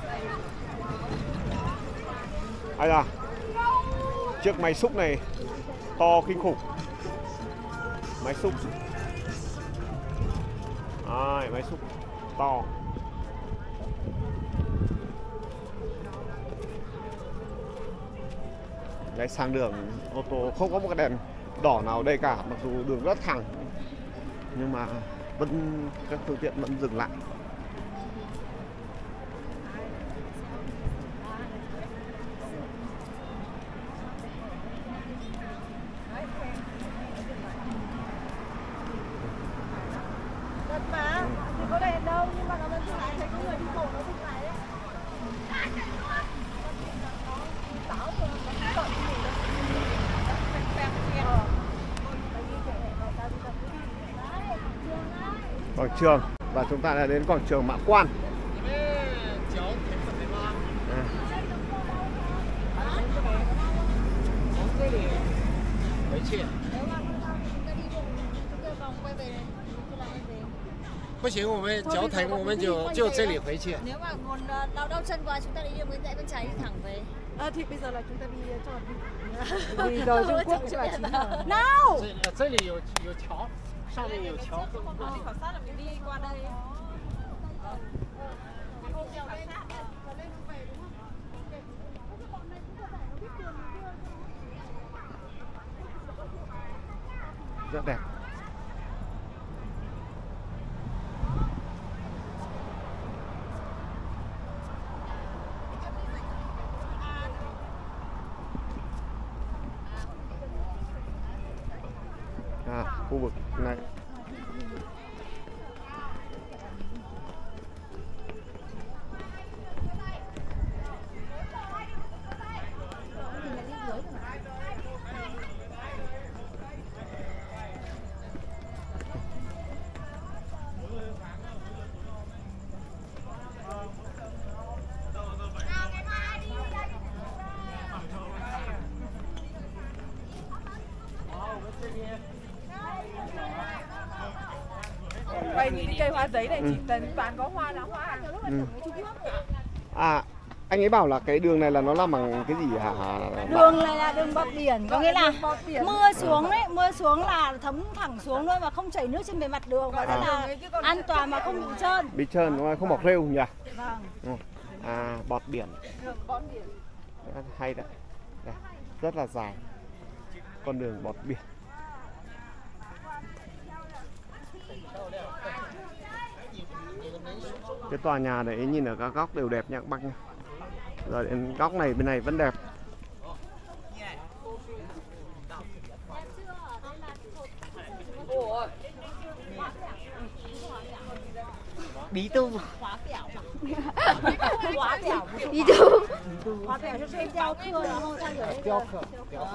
Speaker 1: Ai à? Chiếc máy xúc này to kinh khủng. Máy xúc. Đấy, máy xúc to. Đấy, sang đường ô tô không có một cái đèn đỏ nào ở đây cả, mặc dù đường rất thẳng nhưng mà vẫn các phương tiện vẫn dừng lại.
Speaker 4: Mà thì có đèn đâu nhưng mà nó vẫn dừng lại, thấy có người đi bộ nó dừng lại đấy.
Speaker 1: Quảng trường và chúng ta đã đến quảng trường Mã Quan.
Speaker 7: Không行,我们脚疼，我们就就这里回去。
Speaker 8: Nếu mà còn đau đau chân quá chúng ta đi đường bên rẽ bên trái đi thẳng về.
Speaker 4: À, thì bây giờ là chúng ta đi cho đi.
Speaker 8: Đi rồi Trung Quốc chứ là chín giờ.
Speaker 4: Nào.
Speaker 7: 这这里有有桥，上面有桥。
Speaker 4: Đi khảo sát là mình đi qua đây.
Speaker 1: Rất đẹp. À, khu vực này.
Speaker 4: Quay những cái cây hoa giấy này, chỉ toàn toàn có hoa là hoa.
Speaker 1: Ừ. À, anh ấy bảo là cái đường này là nó làm bằng cái gì hả?
Speaker 8: Đường này là đường bọt biển, có nghĩa là mưa xuống đấy, mưa xuống là thấm thẳng xuống thôi mà không chảy nước trên bề mặt đường và rất là an toàn mà không bị trơn.
Speaker 1: Bị trơn đúng không? Không bọc rêu nhỉ?
Speaker 8: Vâng.
Speaker 1: À, bọt biển. Hay đấy. Đây, rất là dài. Con đường bọt biển. Cái tòa nhà đấy nhìn ở các góc đều đẹp nha các bác nha. Rồi đến góc này bên này vẫn đẹp.
Speaker 3: Bí thư.
Speaker 8: Bí thư. Hóa bẻo cho xem giao cưa là không sao rồi.
Speaker 7: 雕刻，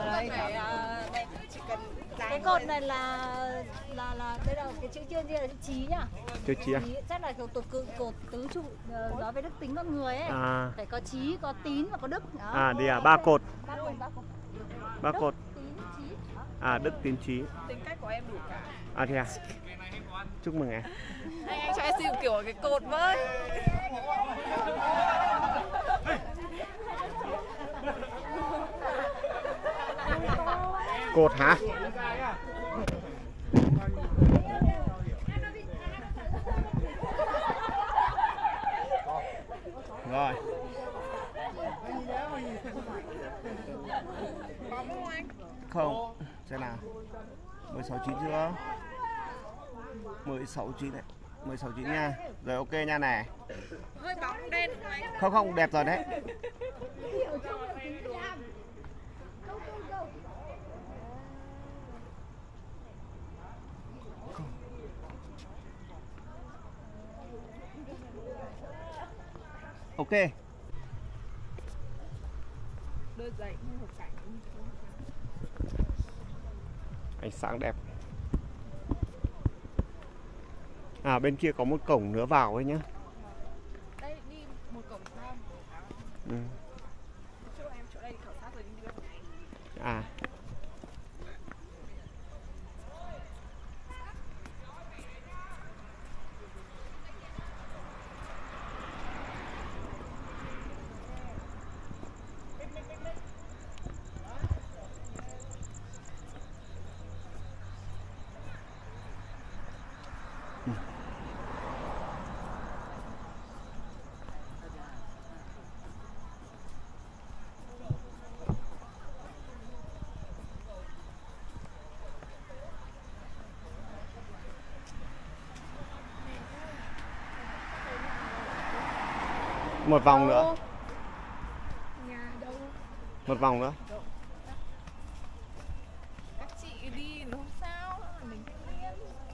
Speaker 8: Cái cột này là là là đây là cái chữ trên kia là chữ chí nhá.
Speaker 1: Chữ chí à?
Speaker 8: Chắc là cột cột cột tứ trụ nói về đức tính con người ấy.
Speaker 1: À.
Speaker 8: Phải có chí, có tín và có đức. Đó.
Speaker 1: À đi à, ba cột.
Speaker 8: Ba cột, ba cột.
Speaker 1: Ba cột.
Speaker 8: Tín, chí.
Speaker 1: À, đức tín chí.
Speaker 4: Tính cách của em đủ cả.
Speaker 1: À thế à? Chúc mừng em.
Speaker 4: Anh, anh cho em xin kiểu cái cột với.
Speaker 1: Cột hả? Rồi. Không, xem nào. mười sáu chín chưa? mười sáu chín đấy. mười sáu chín nha. Rồi ok nha này.
Speaker 4: Hơi bóng đen anh.
Speaker 1: Không không, đẹp rồi đấy. Ok.
Speaker 4: Đưa dậy một cảnh.
Speaker 1: Ánh sáng đẹp. À, bên kia có một cổng nữa vào ấy nhá.
Speaker 4: Đây đi một cổng sau.
Speaker 1: Ừ.
Speaker 4: Chỗ em chỗ đây khảo sát rồi đi được.
Speaker 1: À. Một vòng nữa.
Speaker 4: Nhà đâu?
Speaker 1: Một vòng nữa.
Speaker 4: Các chị đi nó không sao, mình cứ yên.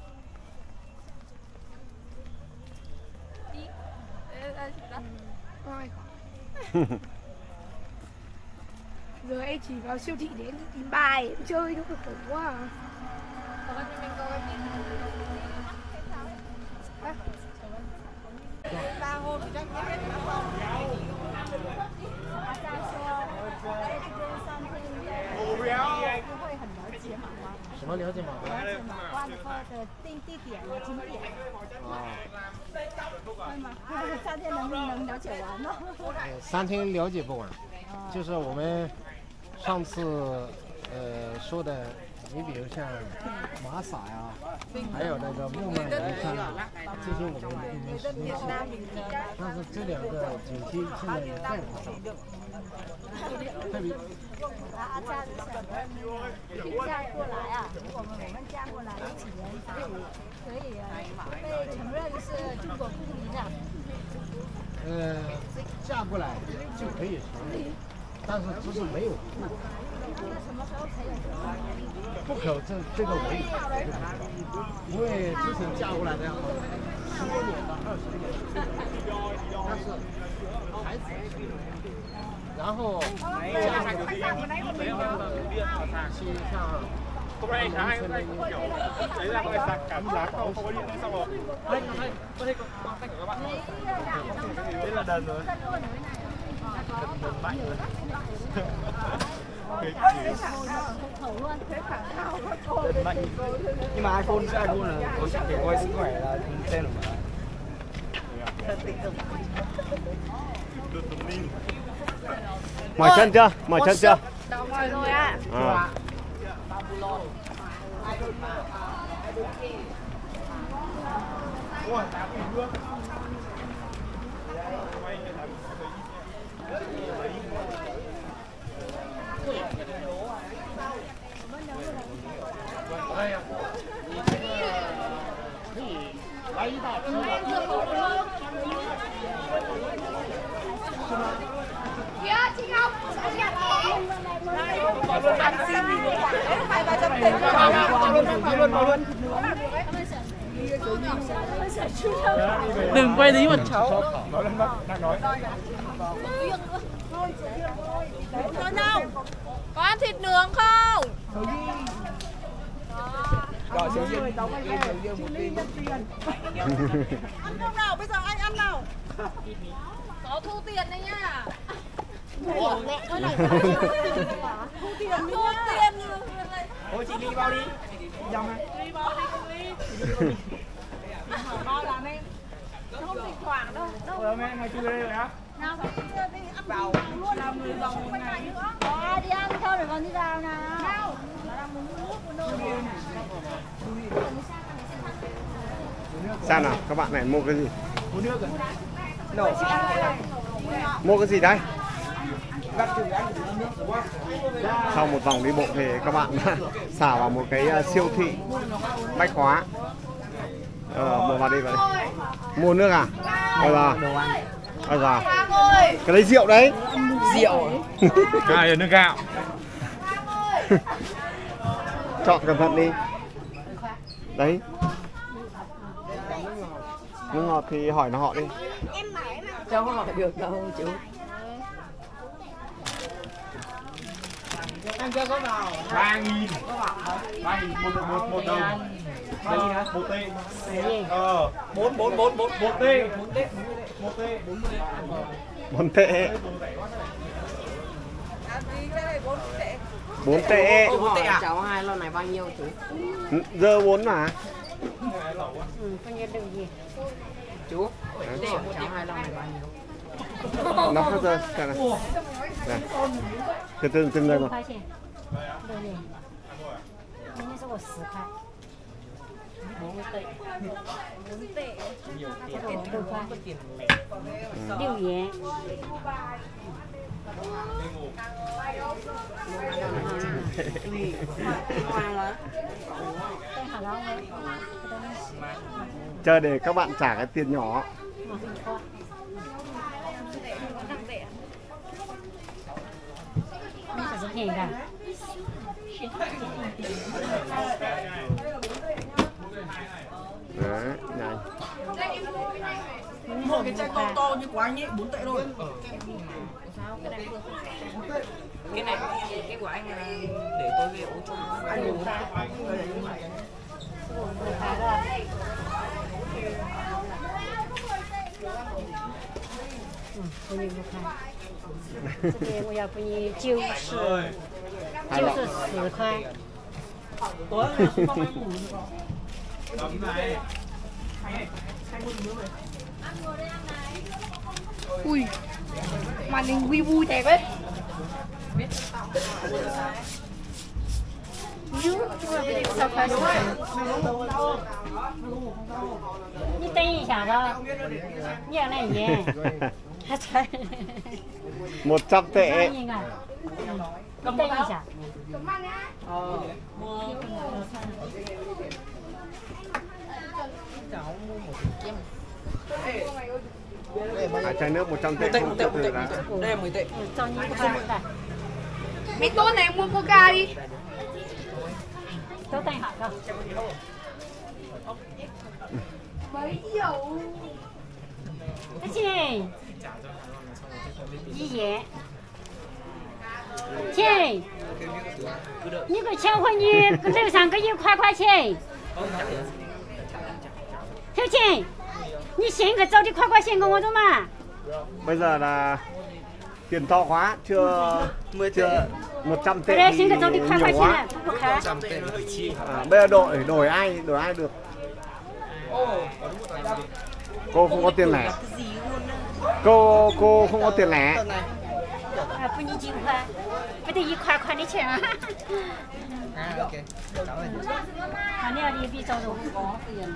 Speaker 4: Đi. Ê, ra chị đặt. Rồi. Giờ em chỉ vào siêu thị để em tìm bài em chơi nó cực khổ quá à. Ba hôm thì chắc hết mà không.
Speaker 7: 什么了解码？
Speaker 8: 了解码挂着的定地点和景点。
Speaker 7: 哦。
Speaker 8: 会吗？三天能能了解完吗？
Speaker 7: 三天了解不完，就是我们上次呃说的，你比如像玛莎呀，还有那个木曼人山啊，这些我们都没时间去。但是这两个景区现在也在火上，特别。
Speaker 8: 阿佳是想请假过来啊，我们我们嫁过来一起人，所以可以被承认是中国公民的。
Speaker 7: 呃，嫁过来就可以成立，但是只是没有。
Speaker 8: 那什么时候才有？
Speaker 7: 不可这这个为主，因为之前嫁过来的十多年到二十年，但是孩子。 然后家里的去像。
Speaker 2: Hôm nay anh khá hay, hôm nay cũng kiểu đấy là cái cảm cảm giác không không có điện xong rồi. Đây, đây, có thấy con tay của các bạn không? Đây là đần rồi. Đần, đần mạnh rồi. Đần mạnh. Nhưng mà iPhone sẽ iPhone là có thể coi sức khỏe là tên của bạn.
Speaker 1: Mỏi chân chưa? Mỏi chân chưa?
Speaker 4: Mỏi rồi ạ.
Speaker 1: À.
Speaker 4: Kìa chị Ngọc, anh nhận không? Ăn xin thì được khoảng hai ba trăm tiền. Vào luôn, vào luôn, vào luôn.
Speaker 6: Đừng quay lý mặt cháu.
Speaker 2: Nói lên mắt, đang nói.
Speaker 4: Có đâu? Có ăn thịt nướng không?
Speaker 2: Gọi sầu riêng, sầu riêng một tí.
Speaker 4: Ăn không nào? Bây giờ anh ăn nào? Có thu tiền đấy nhá. Ủa, mẹ cái này thu tiền đi thu tiền.
Speaker 2: Thôi chị ly bao đi. Dòng này.
Speaker 4: Ly bao đi, ly. Hỏi bao làm em. Không thỉnh thoảng đâu.
Speaker 2: Ôi em ngày chưa đây rồi á.
Speaker 4: Nào phải đi ăn vào luôn làm người giàu một ngày nữa.
Speaker 8: Có đi ăn không để còn đi vào nào. Nào.
Speaker 1: Sao nào, các bạn này mua cái gì?
Speaker 2: Uống nước rồi. Nổ.
Speaker 1: Mua cái gì đây? Sau một vòng đi bộ thì các bạn xả vào một cái siêu thị bách hóa. Ờ, mua vào đi vào đi. Mua nước à? Ờ là. Ờ là. Cái đấy rượu đấy.
Speaker 2: Rượu. Cái là nước gạo.
Speaker 1: Chọn cẩn thận đi. Đấy. Nước ngọt thì hỏi nó họ đi.
Speaker 6: Cháu hỏi được đâu chú.
Speaker 2: Em chưa có vào. ba nghìn. ba nghìn một một một đồng. Một tê. Ờ, bốn bốn bốn bốn một tê. Một tê. Một tê.
Speaker 1: Bốn tệ. Bốn tệ.
Speaker 6: Chú hỏi cháu hai lon này bao nhiêu chú?
Speaker 1: Giờ bốn mà.
Speaker 6: Ừ, có nghe được gì? Chú, để cháu hai lon này bao nhiêu?
Speaker 1: Nó hết giờ, xem này. Này. Từ từ từng người một.
Speaker 6: bốn tệ.
Speaker 4: bốn tệ.
Speaker 6: Nhiều tiền. Có tiền lẻ. Điều gì?
Speaker 1: Chờ để các bạn trả cái tiền nhỏ.
Speaker 9: 便宜的。
Speaker 1: Đấy, nhanh.
Speaker 4: Một cái chai to to như của anh ấy, bốn tệ thôi.
Speaker 6: Sao cái này cái này cái của anh là để tôi về uống chung anh uống ta.
Speaker 9: 不你不看，这边我要给你九十，九十四块。
Speaker 5: Ui, màn hình vui vui đẹp ấy.
Speaker 9: Đi tay chả đâu, như này nhỉ?
Speaker 1: Một trăm tệ.
Speaker 9: Cầm tay chả?
Speaker 1: À, chai nước một trăm tệ không tự từ là.
Speaker 6: Đây là mười tệ.
Speaker 9: Cho những cái này.
Speaker 5: Mấy tô này mua coca đi.
Speaker 9: Tô tay hả không?
Speaker 5: Mấy dầu.
Speaker 9: Cái gì? Gì vậy? Chị,你个小伙你楼上给一块块钱。小姐，你现个找的块块钱给我做嘛？
Speaker 1: Bây giờ là tiền to quá, chưa chưa một trăm tệ
Speaker 9: Đây
Speaker 1: thì
Speaker 9: xin cái cho đi khoai khoai
Speaker 1: nhiều
Speaker 9: xin
Speaker 1: quá.
Speaker 9: này, không khá.
Speaker 1: À, bây giờ đổi đổi ai đổi ai được. Cô không có tiền lẻ. Cô cô không có tiền lẻ.
Speaker 9: À,不你几块，不得一块块的钱啊。
Speaker 6: À ok. Cảm ơn.
Speaker 9: À, nếu đi bị cho đồ có tiền.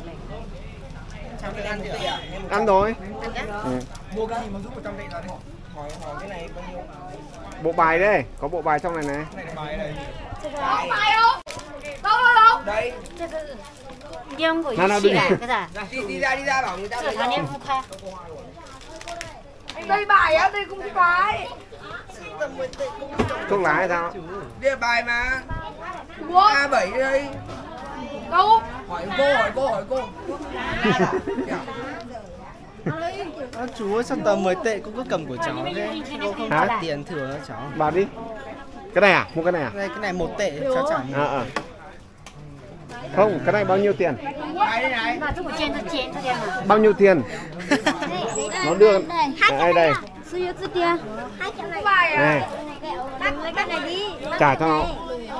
Speaker 6: Ăn tệ à?
Speaker 1: Ăn rồi. Ừ.
Speaker 6: Mua cái gì mà giúp một trăm tệ ra đi. Hỏi hỏi cái này bao nhiêu?
Speaker 1: Bộ bài đây, có bộ bài trong này này.
Speaker 6: Cái này bài này.
Speaker 5: Có bài không? Đâu đâu đâu.
Speaker 6: Đây.
Speaker 9: 两个
Speaker 1: 哪哪
Speaker 9: 一起
Speaker 1: 对
Speaker 9: 来，可是？
Speaker 6: Đi đi ra đi ra bảo người ta.
Speaker 9: 这他连五块。
Speaker 5: Anh đây bài á, đây không có bài.
Speaker 1: Thuốc lá hay sao?
Speaker 6: Đây là bài mà.
Speaker 5: Ủa?
Speaker 6: A bảy đây.
Speaker 5: Đâu?
Speaker 6: Hỏi cô hỏi cô hỏi cô.
Speaker 10: À, chú ơi sao tờ mười tệ cũng cứ cầm của cháu thế? Cô không
Speaker 1: Hả?
Speaker 10: trả tiền thừa cho cháu.
Speaker 1: Bảo đi. Cái này à? Mua cái này à?
Speaker 10: Này cái này một tệ cháu trả một.
Speaker 1: À, à. Không, cái này bao nhiêu tiền?
Speaker 6: Bài đây này.
Speaker 9: Mà tôi chén tôi chén thôi em à.
Speaker 1: Bao nhiêu tiền? Nó đưa ai đây?
Speaker 5: Có bài à?
Speaker 1: Này,
Speaker 8: Cái này đi.
Speaker 1: trả cho nó.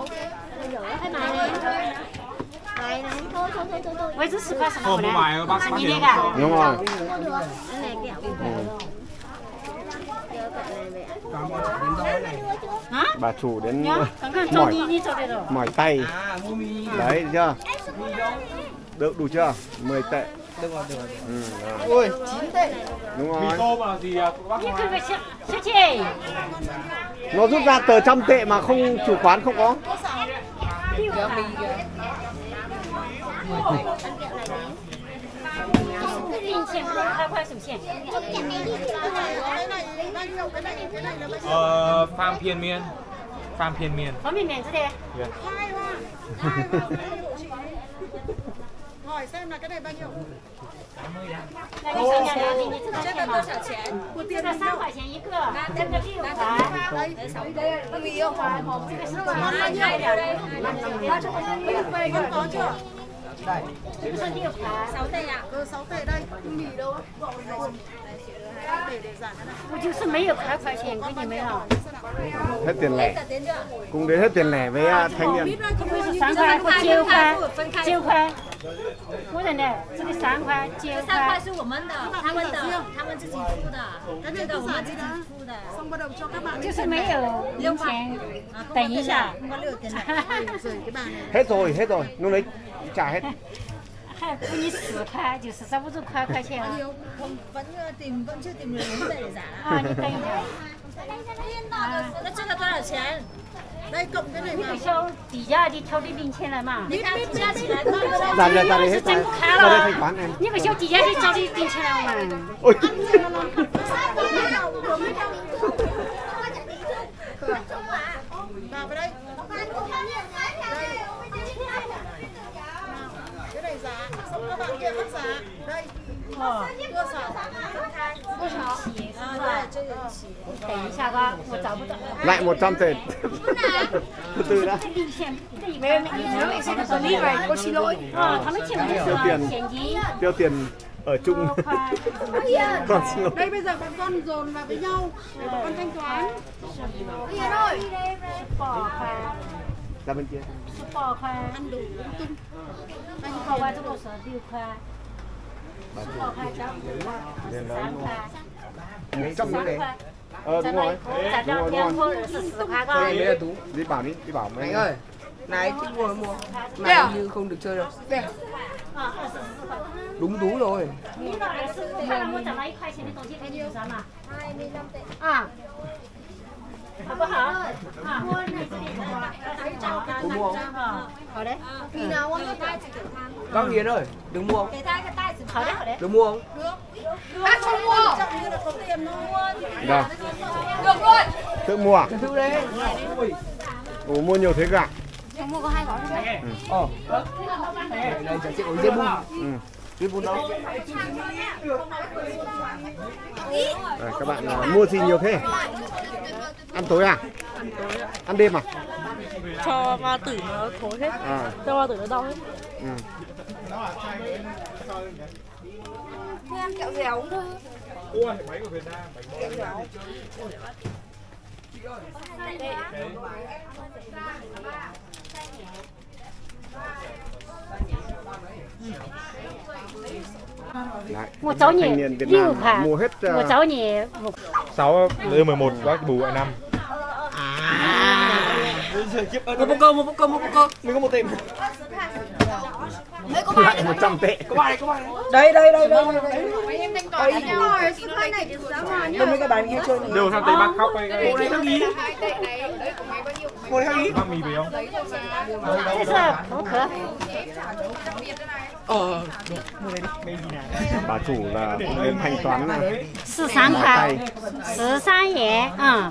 Speaker 9: Với chút sức khỏe
Speaker 2: Không,
Speaker 9: sao
Speaker 2: mua bài bác sĩ
Speaker 9: Nhìn
Speaker 2: hiểu
Speaker 9: đây
Speaker 2: không?
Speaker 9: cả.
Speaker 1: Đúng rồi.
Speaker 9: Hả?
Speaker 1: Bà chủ đến
Speaker 9: Nhá, cần cần cho
Speaker 1: mỏi
Speaker 9: đi đi cho đây rồi.
Speaker 1: mỏi tay.
Speaker 6: À mua mì.
Speaker 1: Đấy được chưa? Được đủ chưa? mười tệ.
Speaker 10: Được rồi, được rồi.
Speaker 1: Ừ, rồi.
Speaker 10: Ui, chín tệ.
Speaker 1: Đúng
Speaker 2: Mì
Speaker 1: rồi.
Speaker 2: tôm là gì à? Bác
Speaker 9: Như
Speaker 2: nói.
Speaker 9: cái cái siêu chị.
Speaker 1: Nó rút ra tờ trăm tệ mà không chủ quán không có.
Speaker 6: Kéo mì kìa.
Speaker 9: Cái linh钱不是块块什么钱？
Speaker 2: Ờ, Phạm Phiên Miên. Phạm Phiên Miên.
Speaker 9: Có miền miền thế đây.
Speaker 2: Dạ.
Speaker 4: Hỏi xem là cái này bao nhiêu?
Speaker 9: 那你想想两斤，你知道钱吗？这个三块钱一个，这个六块。
Speaker 5: Có mì không?
Speaker 9: 这个是我们卖的，
Speaker 4: Có chưa?
Speaker 9: 这个是六块。
Speaker 4: sáu tệ ạ. Ừ, sáu tệ đây. Mì đâu á? Để để giảm cái này.
Speaker 9: 我就是没有块块钱给你们了。
Speaker 1: Hết tiền lẻ. Cùng đến hết tiền lẻ với à, thanh niên.
Speaker 9: 这个是三块或九块，九块。我认得，这个三块九块。
Speaker 8: 是我们的，他们的，他们自己付的，
Speaker 4: Cái này cứ giảm đi đã.
Speaker 8: 付的。
Speaker 4: Xong bắt đầu cho các bạn
Speaker 9: 就是没有零钱，等一下。
Speaker 4: rồi cái bàn này.
Speaker 1: Hết rồi, hết rồi. Lúc đấy trả hết.
Speaker 9: 还付你四块，就是找不住块块钱了。
Speaker 8: Không, vẫn tìm, vẫn chưa tìm được vấn đề để giả.
Speaker 9: 啊，你等一下。
Speaker 8: 那这个多少钱？
Speaker 4: Đây cộng cái này
Speaker 9: 你
Speaker 4: vào.
Speaker 9: 个小底下的挑的零钱来嘛。
Speaker 8: 你看加起来
Speaker 1: Ra đây, ra đây hết rồi. Ra đây thanh toán em.
Speaker 9: 你个小底下的找的零钱来嘛。
Speaker 1: Ôi.
Speaker 4: vào đây. Cái này giá, xong các bạn kia các giá. Đây. Ờ. Cơ sở. Cơ sở. À, đây,
Speaker 9: 等一下吧，我找不到。
Speaker 1: Lại một trăm tệ. Từ từ đã.
Speaker 9: Có xin lỗi.
Speaker 1: Tiêu tiền. Tiêu tiền ở chung. Còn xin lỗi.
Speaker 4: Đây bây giờ bọn con dồn vào với nhau để bọn con thanh toán. Hiền ơi.
Speaker 1: Ra bên kia.
Speaker 4: Ăn đủ lung tung.
Speaker 9: Anh có bao nhiêu số tiêu khoa?
Speaker 1: Một trăm nữa đấy. Ờ đúng rồi. Đúng rồi, đúng rồi. Đi bảo đi, đi bảo mấy.
Speaker 6: Anh ơi, này chứ mua mua. Này như không được chơi đâu. Đúng đúng rồi.
Speaker 9: À. Không có hả?
Speaker 6: Cô mua không?
Speaker 9: Ở đấy.
Speaker 4: Khi nào con có tay
Speaker 6: Con Hiền ơi, đừng mua không?
Speaker 9: Ở đấy, ở đấy.
Speaker 6: Đừng mua không?
Speaker 4: bác không mua. Trọng như là có tiền mua.
Speaker 1: Đâu?
Speaker 4: Được luôn.
Speaker 1: Tự mua à?
Speaker 6: Thứ đấy.
Speaker 1: Ủa mua nhiều thế cả?
Speaker 4: Cháu mua có hai gói thôi.
Speaker 6: Ờ. Đây chả chịu dê bún.
Speaker 1: Ừ.
Speaker 6: Dê bún đâu?
Speaker 1: Đây, các bạn uh, mua gì nhiều thế? Ăn tối à? Ăn đêm à?
Speaker 11: Cho ba tử nó thối hết.
Speaker 1: À.
Speaker 11: Cho ba tử nó đau hết.
Speaker 1: Ừ.
Speaker 4: Thế ăn kẹo dẻo cũng thôi.
Speaker 2: Ui, bánh của Việt Nam, bánh kẹo dẻo.
Speaker 1: Lại,
Speaker 9: 我找你
Speaker 1: thanh niên Việt
Speaker 9: 六
Speaker 1: Nam
Speaker 9: 盘，
Speaker 1: mua hết
Speaker 9: 我
Speaker 1: uh,
Speaker 9: 找你五。
Speaker 2: sáu đưa mười một bác bù lại năm.
Speaker 6: Một bốc cơ, một bốc cơ, một bốc cơ.
Speaker 1: Mình có một tiền.
Speaker 4: Đấy có ba
Speaker 1: Lại một trăm tệ.
Speaker 6: Có ba này, có ba này. Đây, đây, đây, đây, đây.
Speaker 4: Mấy em thanh toán với nhau rồi. Số hai này thì giá mà nhá.
Speaker 6: Đây mấy cái bài kia chơi này.
Speaker 2: Đều sang Tây Bắc khóc đây.
Speaker 6: Cô này khác ý.
Speaker 4: Hai tệ này, đấy của mày bao nhiêu?
Speaker 6: Cô này khác ý.
Speaker 2: Mang mì về không?
Speaker 9: 这是红壳。
Speaker 6: Ờ.
Speaker 1: Bà chủ là đến thanh toán là
Speaker 9: 十三块，十三元，嗯。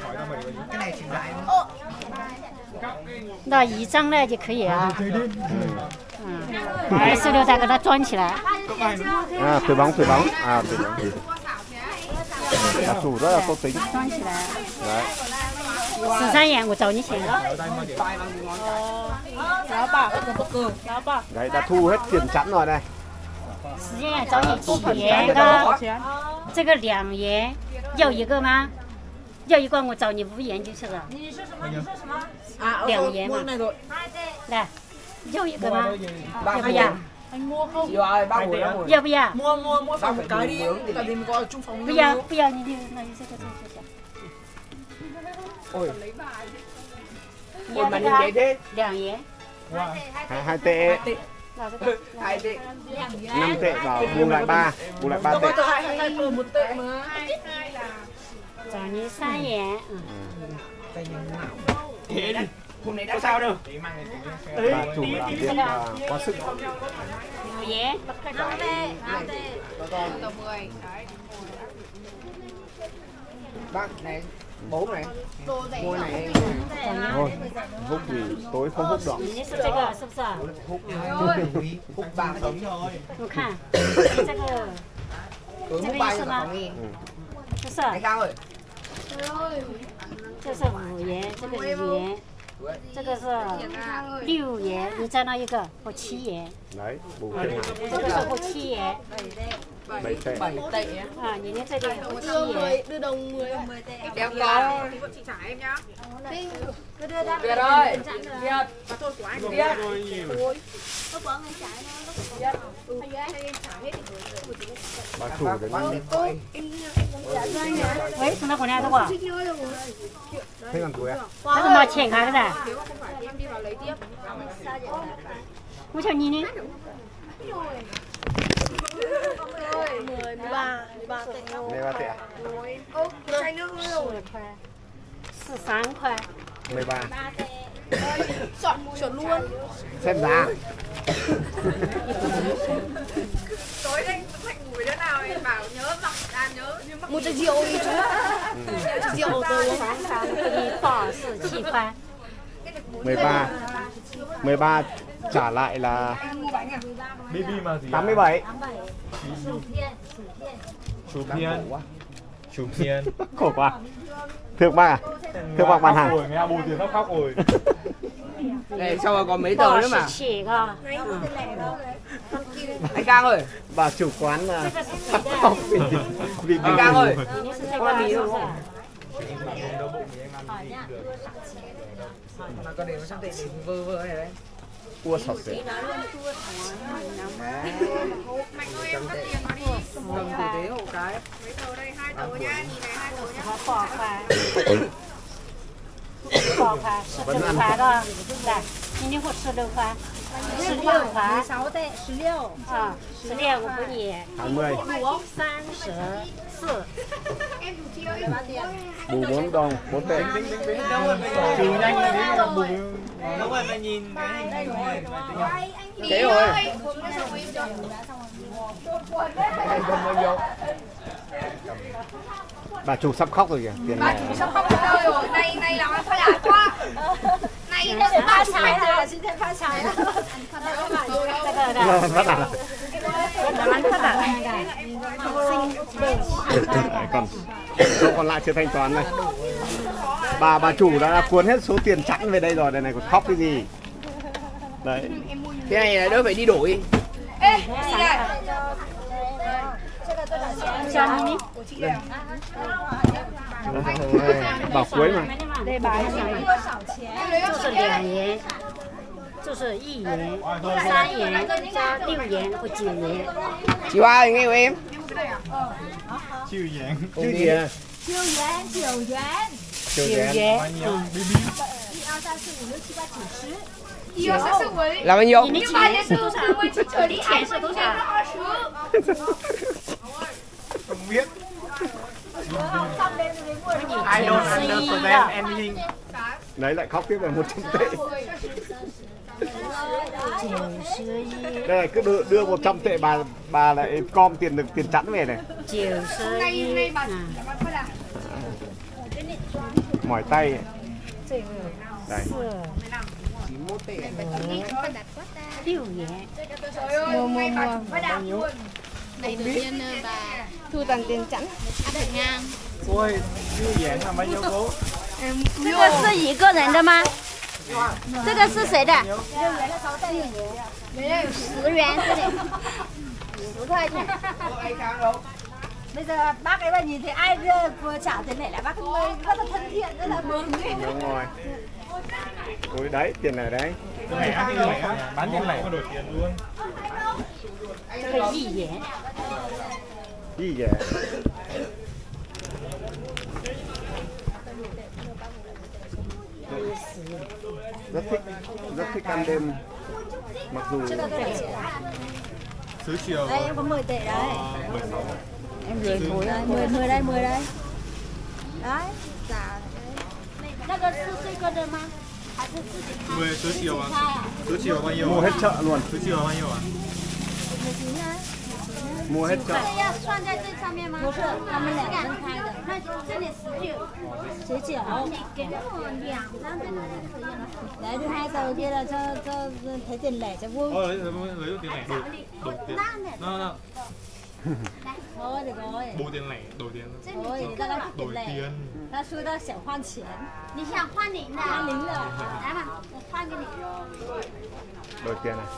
Speaker 9: 那一张呢就可以了。嗯，二十六再给它装起来。
Speaker 1: à, túi bóng, túi bóng. À, túi bóng. Bà chủ rất là tốt tính.
Speaker 9: 装起来。
Speaker 1: Đấy.
Speaker 9: 十三元我找你钱。
Speaker 11: Giá bạc, giá bạc.
Speaker 1: Đấy, đã thu hết tiền chẵn rồi này.
Speaker 9: 十元找你七元的，这个两元，要一个吗？要一个我找你五元就是了。两元嘛。来，要一个吗？要不要？
Speaker 11: Anh mua không?
Speaker 6: Chị ơi, bác ngồi đó ngồi.
Speaker 9: 要不要？
Speaker 11: Mua mua mua phòng một cái đi. Tại vì mình có ở chung phòng.
Speaker 9: 不要不要，你就那就这个这个这个。
Speaker 6: Ôi.
Speaker 9: 要
Speaker 6: Ôi
Speaker 9: 那
Speaker 6: mà nhìn
Speaker 9: 个
Speaker 6: vậy thế.
Speaker 9: 两元。
Speaker 1: Hai, hai tệ.
Speaker 9: 拿这个。
Speaker 6: Hai tệ.
Speaker 1: năm tệ vào bù lại ba, bù lại ba tệ.
Speaker 11: Hai hai hai một tệ mà.
Speaker 9: 找你三元。嗯。
Speaker 6: Hiền, hôm nay đã sao đâu.
Speaker 1: Bà chủ làm việc uh, quá sức.
Speaker 9: 五元。
Speaker 4: năm tệ, năm tệ. Tầm mười.
Speaker 6: Bác này, bốn này. Mua này.
Speaker 1: Thôi, hút thì tối không hút được.
Speaker 9: 你是这个是不是？
Speaker 6: Hút hút ba tấm thôi.
Speaker 9: 我看这个
Speaker 6: Tối hút ba cho cả phòng đi.
Speaker 9: 不是，
Speaker 6: Anh Khang ơi.
Speaker 9: 这是五元，这个是元，这个是六元，你再拿一个，或七元。
Speaker 1: Đấy, bù thêm hẳn.
Speaker 9: 这个是或七元。
Speaker 1: bảy tệ.
Speaker 6: bảy tệ.
Speaker 9: À, nhìn thấy đây或七元。
Speaker 11: Đưa đồng mười.
Speaker 4: Đeo có. Chị trả em nhá.
Speaker 11: Đưa đưa ra.
Speaker 6: Việt ơi.
Speaker 11: Việt.
Speaker 4: Và thôi của anh.
Speaker 6: Việt.
Speaker 1: Bà chủ đến
Speaker 9: 喂，从哪过来的不？
Speaker 1: thế còn túi à?
Speaker 9: 那个毛钱看个噻？
Speaker 4: Nếu không phải thì em đi vào lấy tiếp.
Speaker 9: 我叫你呢。
Speaker 11: mười ba mười ba tệ.
Speaker 1: mười ba tệ à?
Speaker 4: Ô, chai nước luôn.
Speaker 9: 十三块。
Speaker 1: mười ba.
Speaker 11: Chọn chuẩn luôn.
Speaker 1: Xem giá.
Speaker 4: Tối đây Thành ngủ với đứa nào thì bảo nhớ mặc à nhớ như mặc
Speaker 11: Một chai rượu đi chú. Rượu từ
Speaker 9: 三块，给你八十七块。
Speaker 1: mười ba. mười ba trả lại là
Speaker 2: Baby mà gì?
Speaker 1: tám mươi bảy.
Speaker 2: Chủ Thiên. Chủ Thiên.
Speaker 1: Khổ quá. Thương bác à? Thương bác bán hàng.
Speaker 2: Rồi, nghe bù tiền khóc khóc rồi.
Speaker 6: Đây sau rồi còn mấy tờ nữa mà. Anh Cang ơi.
Speaker 1: Bà chủ quán là bắt cóc vì vì
Speaker 6: anh Cang ơi. Con ăn mì không? Mà có để nó sắp để vơ vơ này đấy.
Speaker 1: Cua sọt sể.
Speaker 6: Cầm tử tế hộ cái.
Speaker 4: Mấy tờ đây, hai tờ nha, nhìn này hai tờ nhá.
Speaker 9: Bỏ phá. Bỏ phá, sơ đồ phá đó. Đây, nhìn hột sơ đồ phá. Sơ đồ phá.
Speaker 8: mười sáu tệ, mười lăm.
Speaker 9: À, mười lăm của cô nhỉ.
Speaker 1: hai mươi.
Speaker 9: ba mươi tư.
Speaker 4: Em chủ chi ơi.
Speaker 1: Bù bốn đồng, bốn tệ.
Speaker 2: Trừ nhanh đi đi bù. Đúng rồi, phải nhìn cái hình
Speaker 1: Thế rồi. Bà chủ sắp khóc rồi kìa, tiền
Speaker 4: Bà
Speaker 1: này.
Speaker 4: chủ sắp khóc rồi rồi, này này là nó phải đã quá. Này nó sẽ phát trái rồi, xin thêm phát trái.
Speaker 1: Rồi, bắt đầu. Còn số còn lại chưa thanh toán này. Bà bà chủ đã cuốn hết số tiền chẵn về đây rồi, đây này còn khóc cái gì? Đấy.
Speaker 6: Thế này là đỡ phải đi đổi.
Speaker 4: Ê, gì đây?
Speaker 1: Bảo cuối mà.
Speaker 9: 就是两元，就是一元、三元加六元或九元。
Speaker 6: Chị Hoa nghe của em.
Speaker 2: Chịu dán.
Speaker 1: Chứ gì à?
Speaker 8: Chiều yuan, chiều yuan.
Speaker 1: Chiều yuan.
Speaker 2: Bao nhiêu? Baby.
Speaker 8: một, hai, ba, bốn, năm, sáu, bảy, tám, chín,
Speaker 4: 一二三四五，
Speaker 6: Là bao nhiêu?
Speaker 4: 六八九十五三五七九零二十多少？二十。
Speaker 2: Không biết.
Speaker 8: Xong lên rồi đến mua được.
Speaker 2: I don't understand anything.
Speaker 1: Đấy lại khóc tiếp về một trăm tệ. Đây này, cứ đưa, đưa một trăm tệ bà bà lại com tiền được tiền chẵn về này.
Speaker 4: Này này bà bà phải là.
Speaker 1: Mỏi tay. Đây.
Speaker 9: 六元。
Speaker 4: Mua mua mua. Phải đạt luôn.
Speaker 5: Này tự nhiên bà thu toàn tiền chẵn ăn được ngang.
Speaker 2: Ôi, chịu dán là bao nhiêu cô?
Speaker 8: 这个是一个人的吗？这个是谁的？十元这里，十块钱。Bây giờ bác ấy mà nhìn thấy ai vừa trả tiền lẻ là bác người rất là thân thiện, rất là mừng.
Speaker 1: Đúng rồi. Ôi đấy, tiền này đấy.
Speaker 2: Lẻ thì lẻ, bán tiền lẻ có đổi tiền luôn.
Speaker 9: 这个一元。
Speaker 1: Gì vậy? Rất thích, rất thích ăn đêm. Mặc dù
Speaker 2: Sứ chiều.
Speaker 8: Đây em có mười tệ đấy.
Speaker 2: mười sáu.
Speaker 8: Em gửi thối đây, mười mười đây, mười đây. Đấy, giả.
Speaker 9: 那个是这个的吗？还是自己开？
Speaker 2: mười sứ chiều à? Sứ chiều bao nhiêu?
Speaker 1: mua hết chợ luôn.
Speaker 2: Sứ chiều bao nhiêu à?
Speaker 1: Mua hết chợ.
Speaker 9: 要算在这上面吗？
Speaker 8: 不是，他们两个人开的。
Speaker 9: 那这里十九。
Speaker 8: 十九。
Speaker 9: 给我两张这个。
Speaker 8: Đấy, thứ hai tờ kia là cho cho thấy tiền lẻ cho vui.
Speaker 2: Ờ, lấy lấy tiền lẻ đổi đổi tiền. Nó nó.
Speaker 8: Thôi được rồi.
Speaker 2: Bù tiền lẻ đổi tiền.
Speaker 8: Thôi, người ta đang thích tiền
Speaker 2: Đổi
Speaker 8: lẻ.
Speaker 2: tiền.
Speaker 8: Ta xui ta sẽ khoan tiền.
Speaker 9: 你想换零的？
Speaker 8: 换零的。
Speaker 9: 来吧，我换给你。
Speaker 1: Đổi tiền này.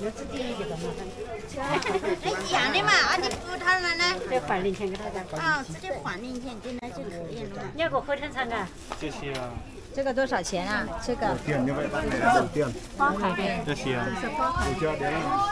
Speaker 5: 哎，一样的嘛，啊，你不他们呢？
Speaker 9: 这返零钱给大家。
Speaker 5: 啊，直接还零钱进来就可以了嘛。
Speaker 9: 你要给我回成餐的？
Speaker 2: 谢谢啊。
Speaker 8: 这个多少钱啊？这个
Speaker 1: Đổi tiền như vậy bạn này là đổi tiền.
Speaker 9: 包海的。
Speaker 2: 谢谢啊。
Speaker 1: Đủ chưa? Đến rồi.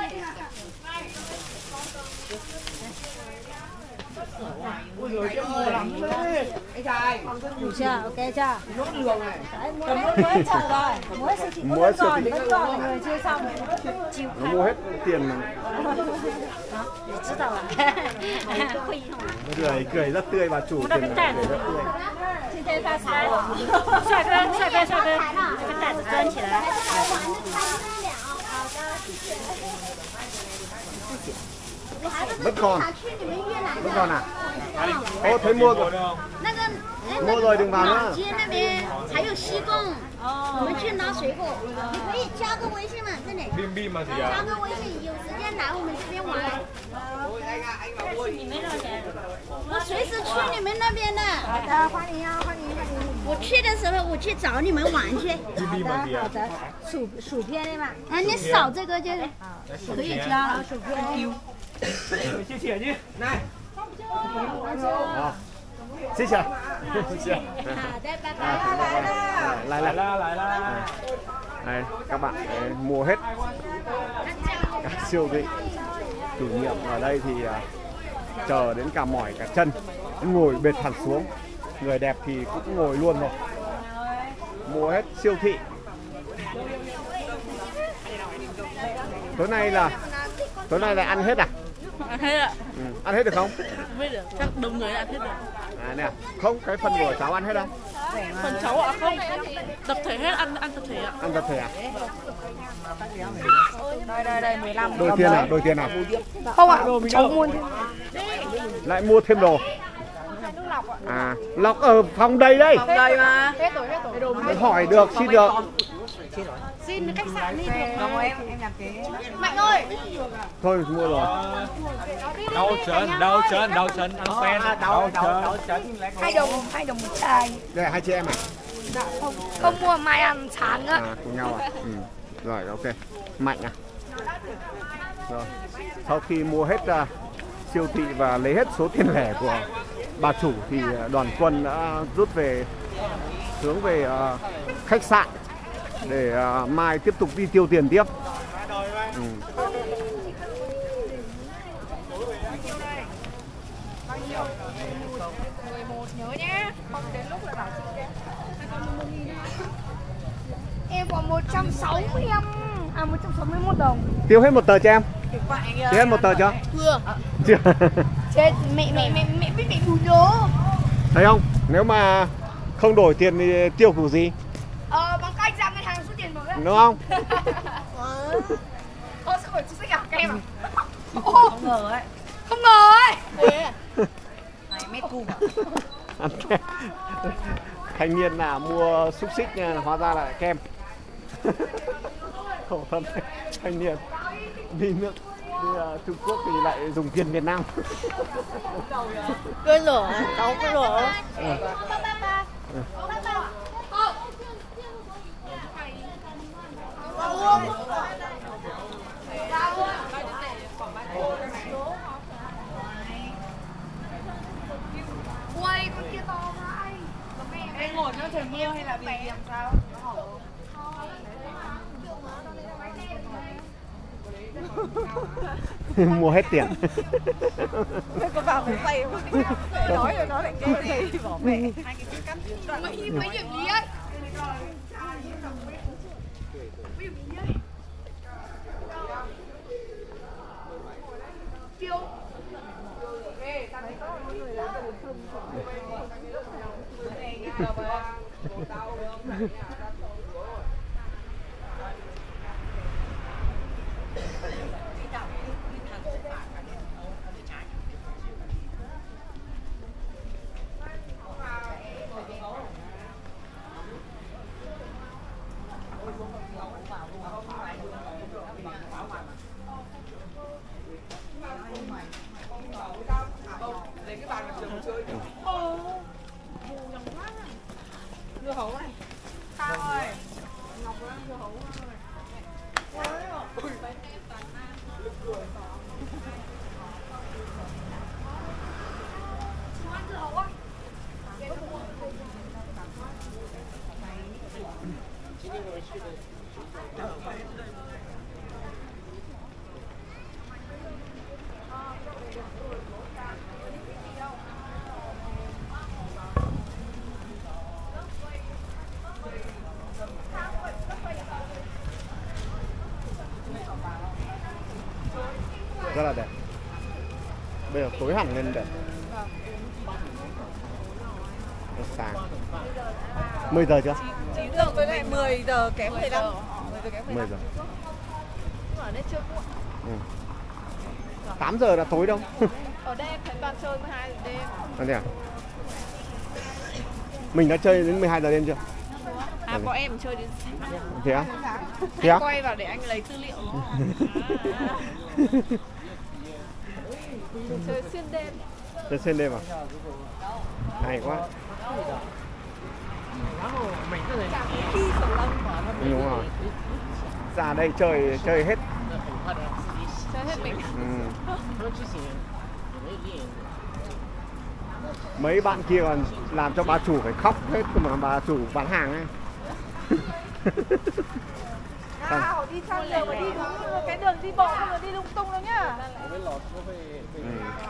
Speaker 8: đủ chưa? Ok chưa? Đấy, mua hết, mua hết chợ rồi. Mua hết siêu thị.
Speaker 1: Mua hết siêu thị.
Speaker 8: Vẫn còn người chưa xong.
Speaker 1: Nó mua hết tiền mà.
Speaker 9: 你知道了，会用。
Speaker 1: Cười, cười rất tươi bà chủ.
Speaker 9: 我那
Speaker 1: Tiền
Speaker 9: 个
Speaker 1: này
Speaker 9: 袋
Speaker 1: cười
Speaker 9: 子
Speaker 1: rất tươi.
Speaker 8: 今天发财了。
Speaker 9: 帅哥，帅哥，帅哥，这个袋子端起来。
Speaker 1: Vẫn còn. Vẫn còn à? Ô, thấy mua rồi.
Speaker 5: 那个，哎，
Speaker 1: mua rồi đừng vào nữa.
Speaker 9: 街那边还有西贡，我们去拿水果，你可以加个微信嘛，真的。
Speaker 2: Bim bim mà gì à?
Speaker 9: 加个微信，有时间来我们这边玩。你们那边，我随时去你们那边的。好的，欢迎啊，欢迎欢迎。我去的时候我去找你们玩去。
Speaker 2: Bim bim mà gì à?
Speaker 8: 好的，薯薯片对吗？
Speaker 9: 啊，你扫这个就可以加了。薯片。
Speaker 2: 谢谢你。来。
Speaker 1: Xin chào. Lại lại
Speaker 2: lại lại lại.
Speaker 1: Đây, các bạn đấy, mua hết cả siêu thị. Chủ nhiệm ở đây thì uh, chờ đến cả mỏi cả chân, ngồi bệt hẳn xuống. Người đẹp thì cũng ngồi luôn rồi. Mua hết siêu thị. Tối nay là tối nay là ăn hết à?
Speaker 11: Ăn hết ạ.
Speaker 1: Ừ. Ăn hết được không?
Speaker 11: Không biết được, chắc đông người ăn hết được.
Speaker 1: À nè, không, cái phần của cháu ăn hết không?
Speaker 11: Phần cháu ạ, không. Tập thể hết, ăn ăn tập thể ạ.
Speaker 1: Ăn tập thể à?
Speaker 8: Đây đây đây mười lăm.
Speaker 1: Đôi tiền nào, đôi tiền nào?
Speaker 8: Không ạ, cháu mua thêm.
Speaker 1: Lại mua thêm đồ. À, lọc ở phòng đây đây.
Speaker 11: Phòng đây mà.
Speaker 8: Hết rồi, hết rồi.
Speaker 1: Hỏi được, xin được.
Speaker 8: Xin khách sạn đi.
Speaker 6: Không em, em làm kế.
Speaker 8: Mạnh ơi.
Speaker 1: Thôi mua rồi.
Speaker 2: Đau chân, đau chân, đau chân, ăn phen, đau chân.
Speaker 8: Hai đồng, hai đồng một chai.
Speaker 1: Đây hai chị em à?
Speaker 8: Dạ không, không mua mai ăn sáng á.
Speaker 1: À, cùng nhau à? Ừ. Rồi, ok. Mạnh à? Rồi. Sau khi mua hết uh, siêu thị và lấy hết số tiền lẻ của bà chủ thì đoàn quân đã rút về hướng về uh, khách sạn để uh, mai tiếp tục đi tiêu tiền tiếp. Ừ.
Speaker 4: mười một nhớ nhé, không đến lúc lại bảo chị
Speaker 8: Em còn một trăm sáu mươi lăm, à một trăm sáu mươi mốt đồng.
Speaker 1: Tiêu hết một tờ cho em. Tiêu hết một tờ chưa?
Speaker 8: Chưa.
Speaker 1: Chưa.
Speaker 8: Chết, mẹ mẹ mẹ mẹ biết bị bù nhớ.
Speaker 1: Thấy không? Nếu mà không đổi tiền thì tiêu kiểu gì?
Speaker 8: Ờ, bằng cách ra ngân hàng số tiền vào.
Speaker 1: Đúng không?
Speaker 8: Ô, sao phải xích à? Kem à?
Speaker 6: Không ngờ ấy.
Speaker 8: Không ngờ ấy.
Speaker 6: Thế này mét cung à?
Speaker 1: Ăn kem. Thanh niên là mua xúc xích nha, hóa ra là kem. Khổ thân thanh niên đi nước đi uh, Trung Quốc thì lại dùng tiền Việt Nam.
Speaker 11: Cái lửa, cháu cái lửa.
Speaker 1: Ừ. Ừ.
Speaker 8: Ui, con kia to vậy.
Speaker 6: Em ngồi nó trời mưa hay là bị làm sao?
Speaker 1: Mua hết tiền.
Speaker 11: Có vào phải tay không? Nói rồi nó lại kêu gì bỏ mẹ.
Speaker 8: Mấy mấy điểm gì ấy? Tiêu.
Speaker 11: Dưa hấu này.
Speaker 4: Sao ơi? Ngọc ơi, dưa hấu
Speaker 1: Rất là đẹp. Bây giờ tối hẳn lên đẹp. Sáng mười giờ chưa?
Speaker 11: chín giờ với lại mười giờ kém mười lăm.
Speaker 1: mười giờ.
Speaker 11: Ở đây chưa muộn.
Speaker 1: Ừ. tám giờ là tối đâu?
Speaker 11: Ở đây em thấy toàn chơi mười hai giờ đêm.
Speaker 1: Ở đây à? Mình đã chơi đến mười hai giờ đêm chưa?
Speaker 11: À, bọn em chơi đến
Speaker 1: Thế á? Thế
Speaker 11: anh
Speaker 1: á?
Speaker 11: quay vào để anh lấy tư liệu. Chơi xuyên đêm.
Speaker 1: Chơi xuyên đêm à? Hay quá. Đúng rồi. Ra đây chơi chơi hết.
Speaker 11: Chơi hết mình.
Speaker 1: Ừ. Mấy bạn kia còn làm cho bà chủ phải khóc hết cơ mà, bà chủ bán hàng ấy.
Speaker 11: À, đi sang đường mà đi đúng cái đường đi bộ không là đi lung tung đâu nhá.
Speaker 1: Ừ.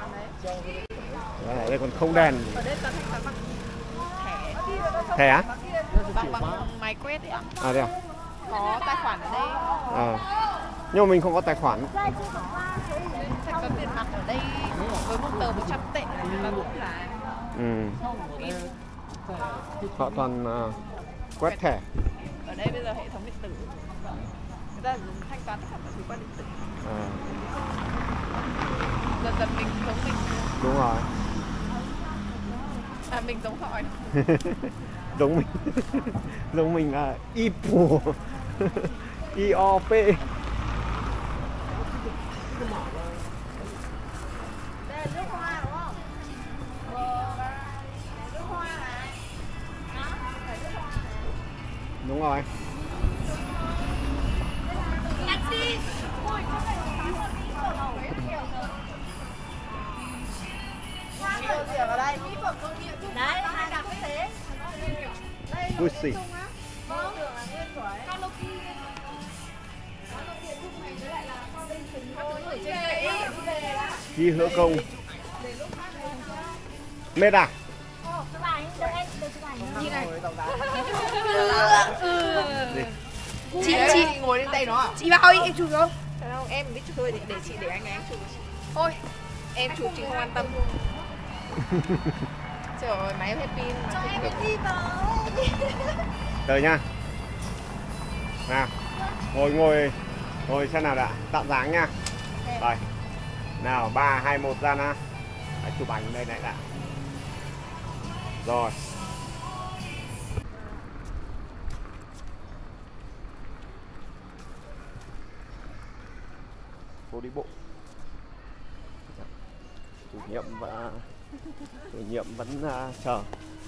Speaker 1: Đây còn không đèn.
Speaker 11: Ở đây toàn thanh toán bằng thẻ.
Speaker 1: Thẻ á?
Speaker 11: Bằng bằng máy quét đấy ạ.
Speaker 1: À đây à?
Speaker 11: Có tài khoản ở đây.
Speaker 1: À. Nhưng mà mình không có tài khoản.
Speaker 11: Thanh toán tiền mặt ở đây với một tờ một trăm tệ là đúng là.
Speaker 1: Ừ. Họ toàn uh, quét thẻ.
Speaker 11: Ở đây bây giờ hệ thống điện tử. Người ta dùng thanh toán tất cả các thứ qua điện tử.
Speaker 1: À.
Speaker 11: Dần dần mình giống mình.
Speaker 1: Đúng rồi.
Speaker 11: À mình giống họ.
Speaker 1: Giống mình. Giống mình là i pù. i o pê.
Speaker 11: Đây là nước hoa đúng không? Nước hoa này.
Speaker 1: Đúng rồi.
Speaker 11: Taxi. Ở đây. Đấy, hai đặc thế.
Speaker 1: Gucci. Chi hữu công. Mệt à?
Speaker 11: Chị chị ngồi lên tay nó à? Chị bảo em chụp không? Không, em biết chụp thôi, để chị để anh ấy chụp. Thôi, em chụp chị không quan tâm. Trời ơi, máy hết pin. Cho em cái gì vào.
Speaker 1: Đợi nha. Nào, ngồi ngồi ngồi xem nào đã, tạo dáng nha. Rồi. Nào, ba hai một ra nào. Hãy chụp ảnh đây này đã. Rồi. Phố đi bộ. Chủ nhiệm và chủ nhiệm vẫn uh, chờ.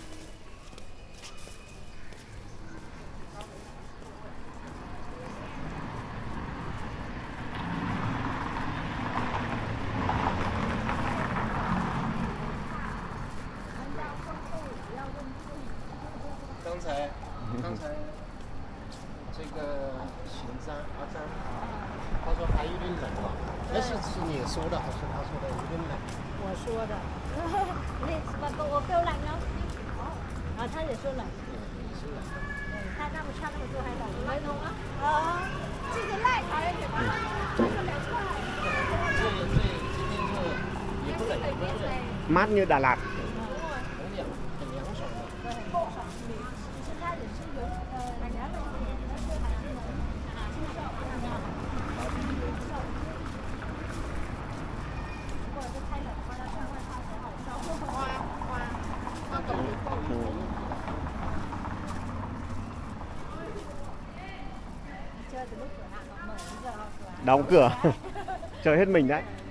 Speaker 7: 剛才剛才這個巡山阿三，他說還有點冷嘛，那是是你說的還是他說的有點冷？
Speaker 8: 我說的，你我我夠冷嗎？啊，他也說冷。他那麼穿那麼多還冷，沒冷啊？啊，自己賴他一點吧，這個涼快。
Speaker 7: 這這今天是也不冷也不熱。
Speaker 1: Mát như Đà Lạt. Đóng cửa. Chơi hết mình đấy.